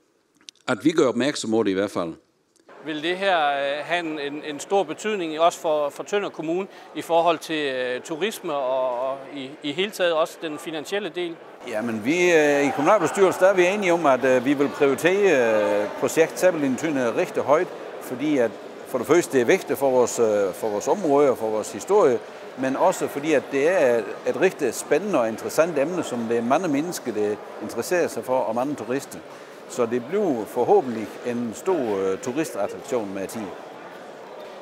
at vi gør opmærksom på det i hvert fald. Vil det her have en, en, en stor betydning også for, for Tønder Kommune i forhold til uh, turisme og, og i, i hele taget også den finansielle del? Jamen, vi i kommunalbestyrelsen der er vi enige om, at uh, vi vil prioritere uh, projekt Zeppelin Tønder rigtig højt, fordi at for det første det er vigtigt for vores, uh, for vores område og for vores historie, men også fordi at det er et, et rigtig spændende og interessant emne, som det er mange mennesker, der interesserer sig for, og mange turister. Så det bliver forhåbentlig en stor uh, turistattraktion med tiden.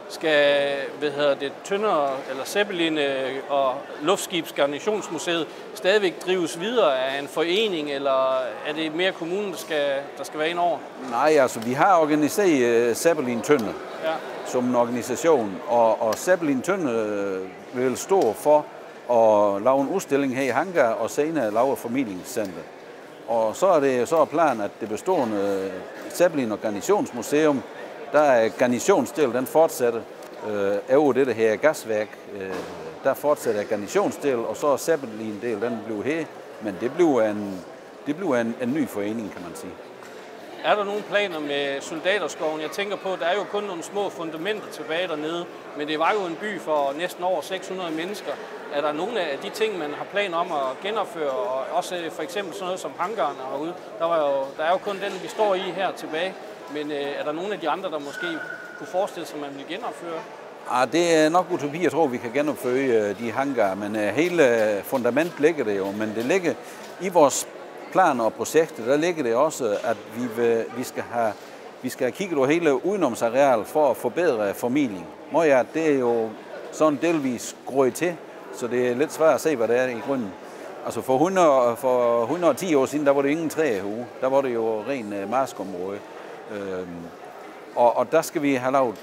skal hvad hedder det, Tønder eller Zeppelin og Luftskibsgarnisonsmuseet stadigvæk drives videre af en forening, eller er det mere kommunen, der skal, der skal være ind over? Nej, altså vi har organiseret Zeppelin Tønder ja. som en organisation, og, og Zeppelin Tønder vil stå for at lave en udstilling her i Hangar og senere lave et formidlingscenter. Og så er det så er planen, at det bestående Zeppelin og Garnisonsmuseum, der er garnisonsdel, den fortsætter øh, over det, der her gasværk. Øh, der fortsætter garnisonsdel, og så er Zeppelin-del, den bliver her. Men det bliver en, det bliver en, en ny forening, kan man sige. Er der nogle planer med Soldaterskoven? Jeg tænker på, at der er jo kun nogle små fundamenter tilbage dernede, men det var jo en by for næsten over seks hundrede mennesker. Er der nogle af de ting, man har planer om at genopføre, og også for eksempel sådan noget som hangaren herude? Der, var jo, der er jo kun den, vi står i her tilbage, men øh, er der nogle af de andre, der måske kunne forestille sig, at man vil genopføre? Ah, det er nok utopi, jeg tror, vi kan genopføre de hangarer, men uh, hele fundament ligger det jo, men det ligger i vores planer og projekter, der ligger det også, at vi, vil, vi, skal have, vi skal have kigget på hele udenomsareal for at forbedre formidling. Møja, det er jo sådan delvis grød til, så det er lidt svært at se, hvad det er i grunden. Altså for, hundrede, for et hundrede og ti år siden, der var det ingen træ herude. Der var det jo ren uh, marskområde. Øhm, og, og der skal vi have lavet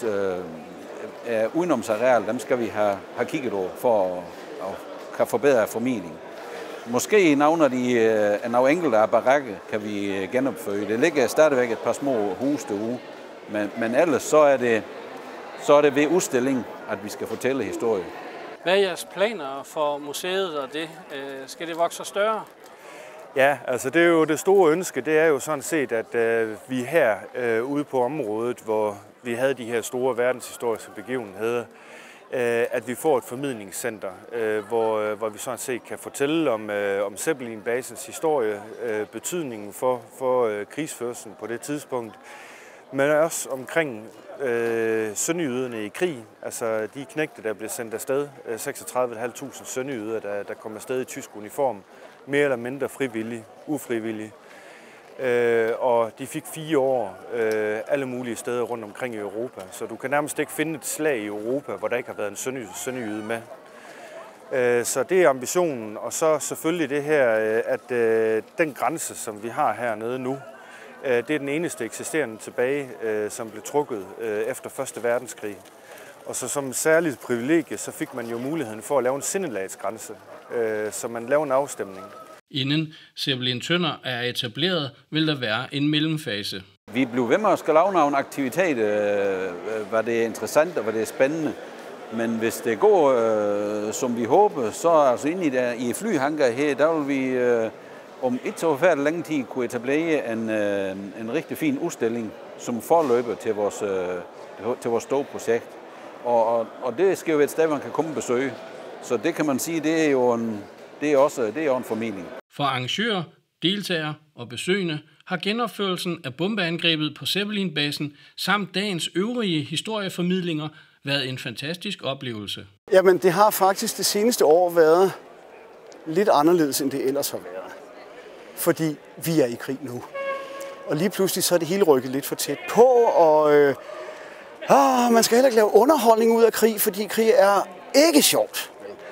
øh, uh, udenomsareal, dem skal vi have, have kigget over for at, at kan forbedre formidling. Måske nogle af de uh, nogle enkelte af barakke kan vi genopføre. Det ligger stadigvæk et par små hus derude, men, men ellers så er, det, så er det ved udstilling, at vi skal fortælle historie. Hvad er jeres planer for museet og det? Skal det vokse større? Ja, altså det er jo det store ønske, det er jo sådan set, at øh, vi her øh, ude på området, hvor vi havde de her store verdenshistoriske begivenheder, øh, at vi får et formidlingscenter, øh, hvor, hvor vi sådan set kan fortælle om, øh, om Zeppelin-basens historie, øh, betydningen for, for øh, krigsførelsen på det tidspunkt, men også omkring øh, sønderjyderne i krig, altså de knægte, der blev sendt afsted, øh, seksogtredive tusind fem hundrede sønderjyder, der, der kom afsted i tysk uniform, mere eller mindre frivillige, ufrivillige. Øh, og de fik fire år øh, alle mulige steder rundt omkring i Europa, så du kan nærmest ikke finde et slag i Europa, hvor der ikke har været en sønderjyde med. Øh, så det er ambitionen, og så selvfølgelig det her, at øh, den grænse, som vi har hernede nu, det er den eneste eksisterende tilbage, som blev trukket efter første verdenskrig. Og så som særligt privilegie, så fik man jo muligheden for at lave en sindelagsgrænse, så man laver en afstemning. Inden Zeppelin Tønder er etableret, vil der være en mellemfase. Vi bliver ved med at skal lave nogle aktiviteter, hvad det er interessant og hvad det er spændende. Men hvis det går, øh, som vi håber, så altså inde i, der, i flyhangar her, der vil vi øh, om ikke så forfærdelig længe tid kunne etablere en, øh, en rigtig fin udstilling, som forløber til vores, øh, til vores store projekt. Og, og, og det skal jo være et sted, man kan komme og besøge. Så det kan man sige, det er jo en, det er også, det er jo en formidling. For arrangører, deltagere og besøgende har genopførelsen af bombeangrebet på Zeppelin-basen samt dagens øvrige historieformidlinger været en fantastisk oplevelse. Jamen, det har faktisk det seneste år været lidt anderledes, end det ellers har været. Fordi vi er i krig nu. Og lige pludselig så er det hele rykket lidt for tæt på, og øh, ah, man skal heller ikke lave underholdning ud af krig, fordi krig er ikke sjovt.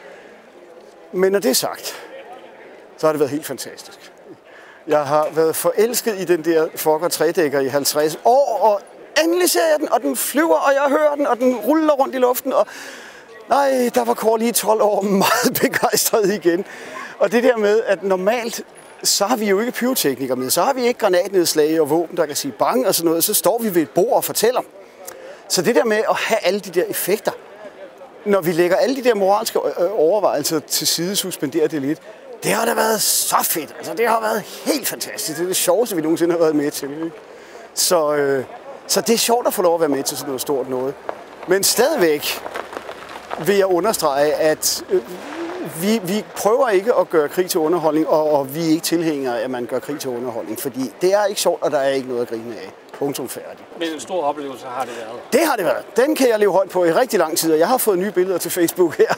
Men når det er sagt, så har det været helt fantastisk. Jeg har været forelsket i den der Fokker tre-dækker i halvtreds år, og endelig ser jeg den, og den flyver, og jeg hører den, og den ruller rundt i luften, og nej, der var Kåre lige tolv år meget begejstret igen. Og det der med, at normalt, så har vi jo ikke pyroteknikere med, så har vi ikke granatnedslag og våben, der kan sige bang og sådan noget, så står vi ved et bord og fortæller. Så det der med at have alle de der effekter, når vi lægger alle de der moralske overvejelser til side, suspenderer det lidt, det har da været så fedt. Altså, det har været helt fantastisk. Det er det sjoveste, vi nogensinde har været med til. Ikke? Så, øh, så det er sjovt at få lov at være med til sådan noget stort noget. Men stadigvæk vil jeg understrege, at øh, vi, vi prøver ikke at gøre krig til underholdning, og, og vi er ikke tilhængere af, at man gør krig til underholdning. Fordi det er ikke sjovt, og der er ikke noget at grine af. Punktum færdig. Men en stor oplevelse har det været. Det har det været. Den kan jeg leve højt på i rigtig lang tid, og jeg har fået nye billeder til Facebook her.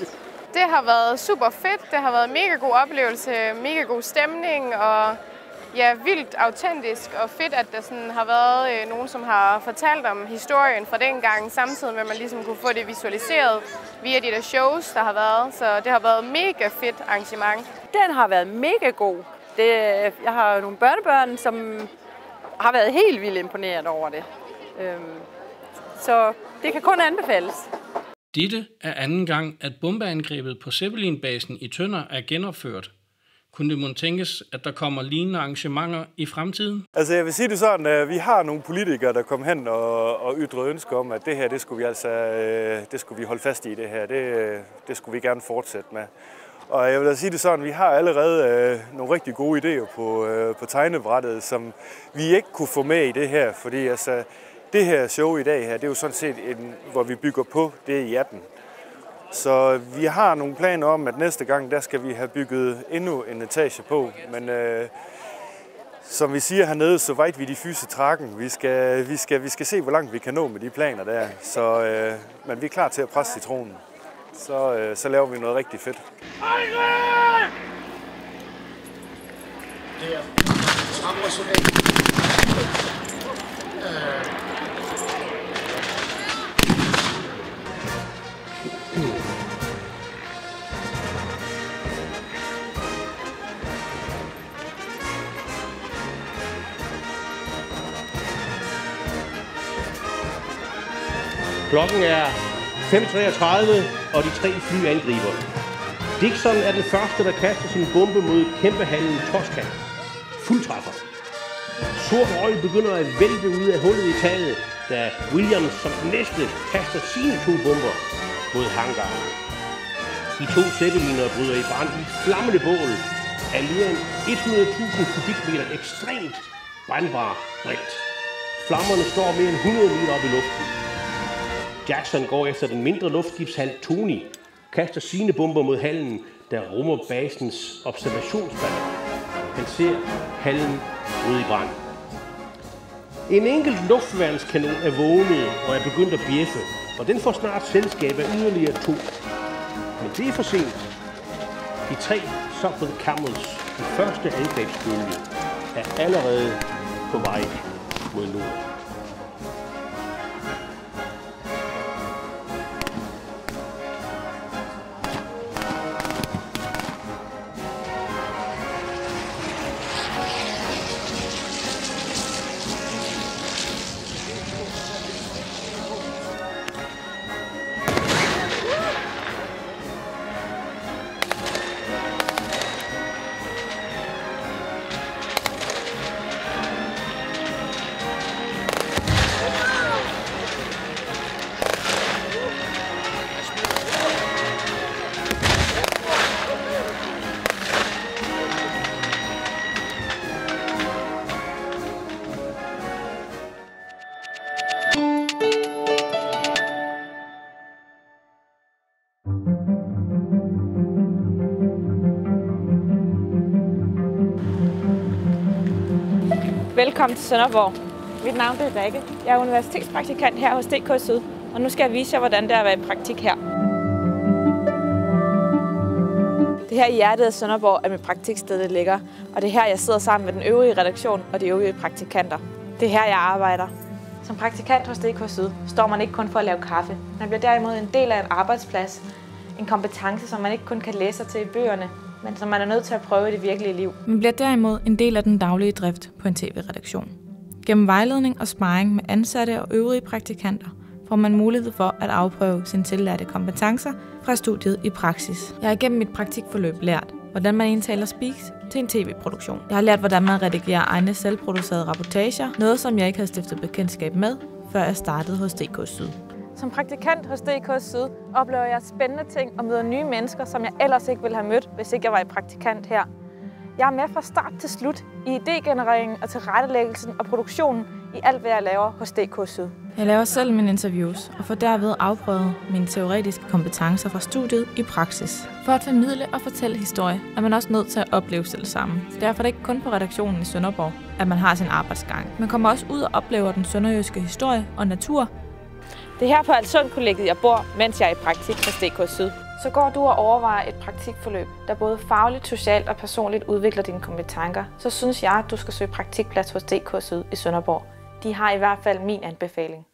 Det har været super fedt. Det har været en mega god oplevelse, mega god stemning, og ja, vildt autentisk og fedt, at der sådan har været øh, nogen, som har fortalt om historien fra dengang, samtidig med, at man ligesom kunne få det visualiseret via de der shows, der har været. Så det har været mega fedt arrangement. Den har været mega god. Det, jeg har nogle børnebørn, som har været helt vildt imponeret over det. Øhm, så det kan kun anbefales. Dette er anden gang, at bombeangrebet på Zeppelin-basen i Tønder er genopført. Kunne det måske tænkes, at der kommer lignende arrangementer i fremtiden? Altså jeg vil sige det sådan, at vi har nogle politikere, der kom hen og, og ytrede ønsker om, at det her, det skulle vi altså, det skulle vi holde fast i det her. Det, det skulle vi gerne fortsætte med. Og jeg vil sige det sådan, at vi har allerede øh, nogle rigtig gode idéer på, øh, på tegnebrættet, som vi ikke kunne få med i det her, fordi altså, det her show i dag her, det er jo sådan set, en, hvor vi bygger på det i atten. Så vi har nogle planer om, at næste gang, der skal vi have bygget endnu en etage på. Men øh, som vi siger hernede, så vejt vi de fyse trakken. Vi skal, vi, skal, vi skal se, hvor langt vi kan nå med de planer der. Så, øh, men vi er klar til at presse citronen. Så, øh, så laver vi noget rigtig fedt. Der tramper soldat. Klokken er fem treogtredive, og de tre fly angriber. Dixon er den første, der kaster sin bombe mod kæmpehallen Tosca. Fuldtræffer. Sort røg begynder at vælte ud af hullet i taget, da Williams som den næste kaster sine to bomber mod hangaren. De to Zeppeliner bryder i brand i et flammende bål af mere end hundrede tusind kubikmeter ekstremt brændbar brint. Flammerne står mere end hundrede meter op i luften. Jackson går efter den mindre luftskibshal Tony, kaster sine bomber mod hallen, der rummer basens observationsballon. Han ser hallen ud i brand. En enkelt luftværnskanon er vågnet og er begyndt at bjeffe, og den får snart selskab af yderligere to. Men det er for sent. De tre Suffolk Camels, den første angrebsbølge, er allerede på vej mod nord. Velkommen til Sønderborg. Mit navn er Rikke. Jeg er universitetspraktikant her hos D K Syd, og nu skal jeg vise jer, hvordan det er at være i praktik her. Det her i hjertet af Sønderborg er mit praktiksted, det ligger, og det er her, jeg sidder sammen med den øvrige redaktion og de øvrige praktikanter. Det er her, jeg arbejder. Som praktikant hos D K Syd står man ikke kun for at lave kaffe. Man bliver derimod en del af en arbejdsplads, en kompetence, som man ikke kun kan læse sig til i bøgerne, men som man er nødt til at prøve i det virkelige liv. Man bliver derimod en del af den daglige drift på en tv-redaktion. Gennem vejledning og sparring med ansatte og øvrige praktikanter får man mulighed for at afprøve sine tillærte kompetencer fra studiet i praksis. Jeg har gennem mit praktikforløb lært, hvordan man indtaler speaks til en tv-produktion. Jeg har lært, hvordan man redigerer egne selvproducerede rapportager, noget som jeg ikke havde stiftet bekendtskab med, før jeg startede hos D K Syd. Som praktikant hos D K Syd oplever jeg spændende ting og møder nye mennesker, som jeg ellers ikke ville have mødt, hvis ikke jeg var i praktikant her. Jeg er med fra start til slut i idégenereringen og tilrettelæggelsen og produktionen i alt, hvad jeg laver hos D K Syd. Jeg laver selv mine interviews og får derved afprøvet mine teoretiske kompetencer fra studiet i praksis. For at formidle og fortælle historie er man også nødt til at opleve selv sammen. Derfor er det ikke kun på redaktionen i Sønderborg, at man har sin arbejdsgang. Man kommer også ud og oplever den sønderjyske historie og natur. Det er her på Alssund-kollegiet, jeg bor, mens jeg er i praktik hos D K Syd. Så går du og overvejer et praktikforløb, der både fagligt, socialt og personligt udvikler dine kompetencer, så synes jeg, at du skal søge praktikplads hos D K Syd i Sønderborg. De har i hvert fald min anbefaling.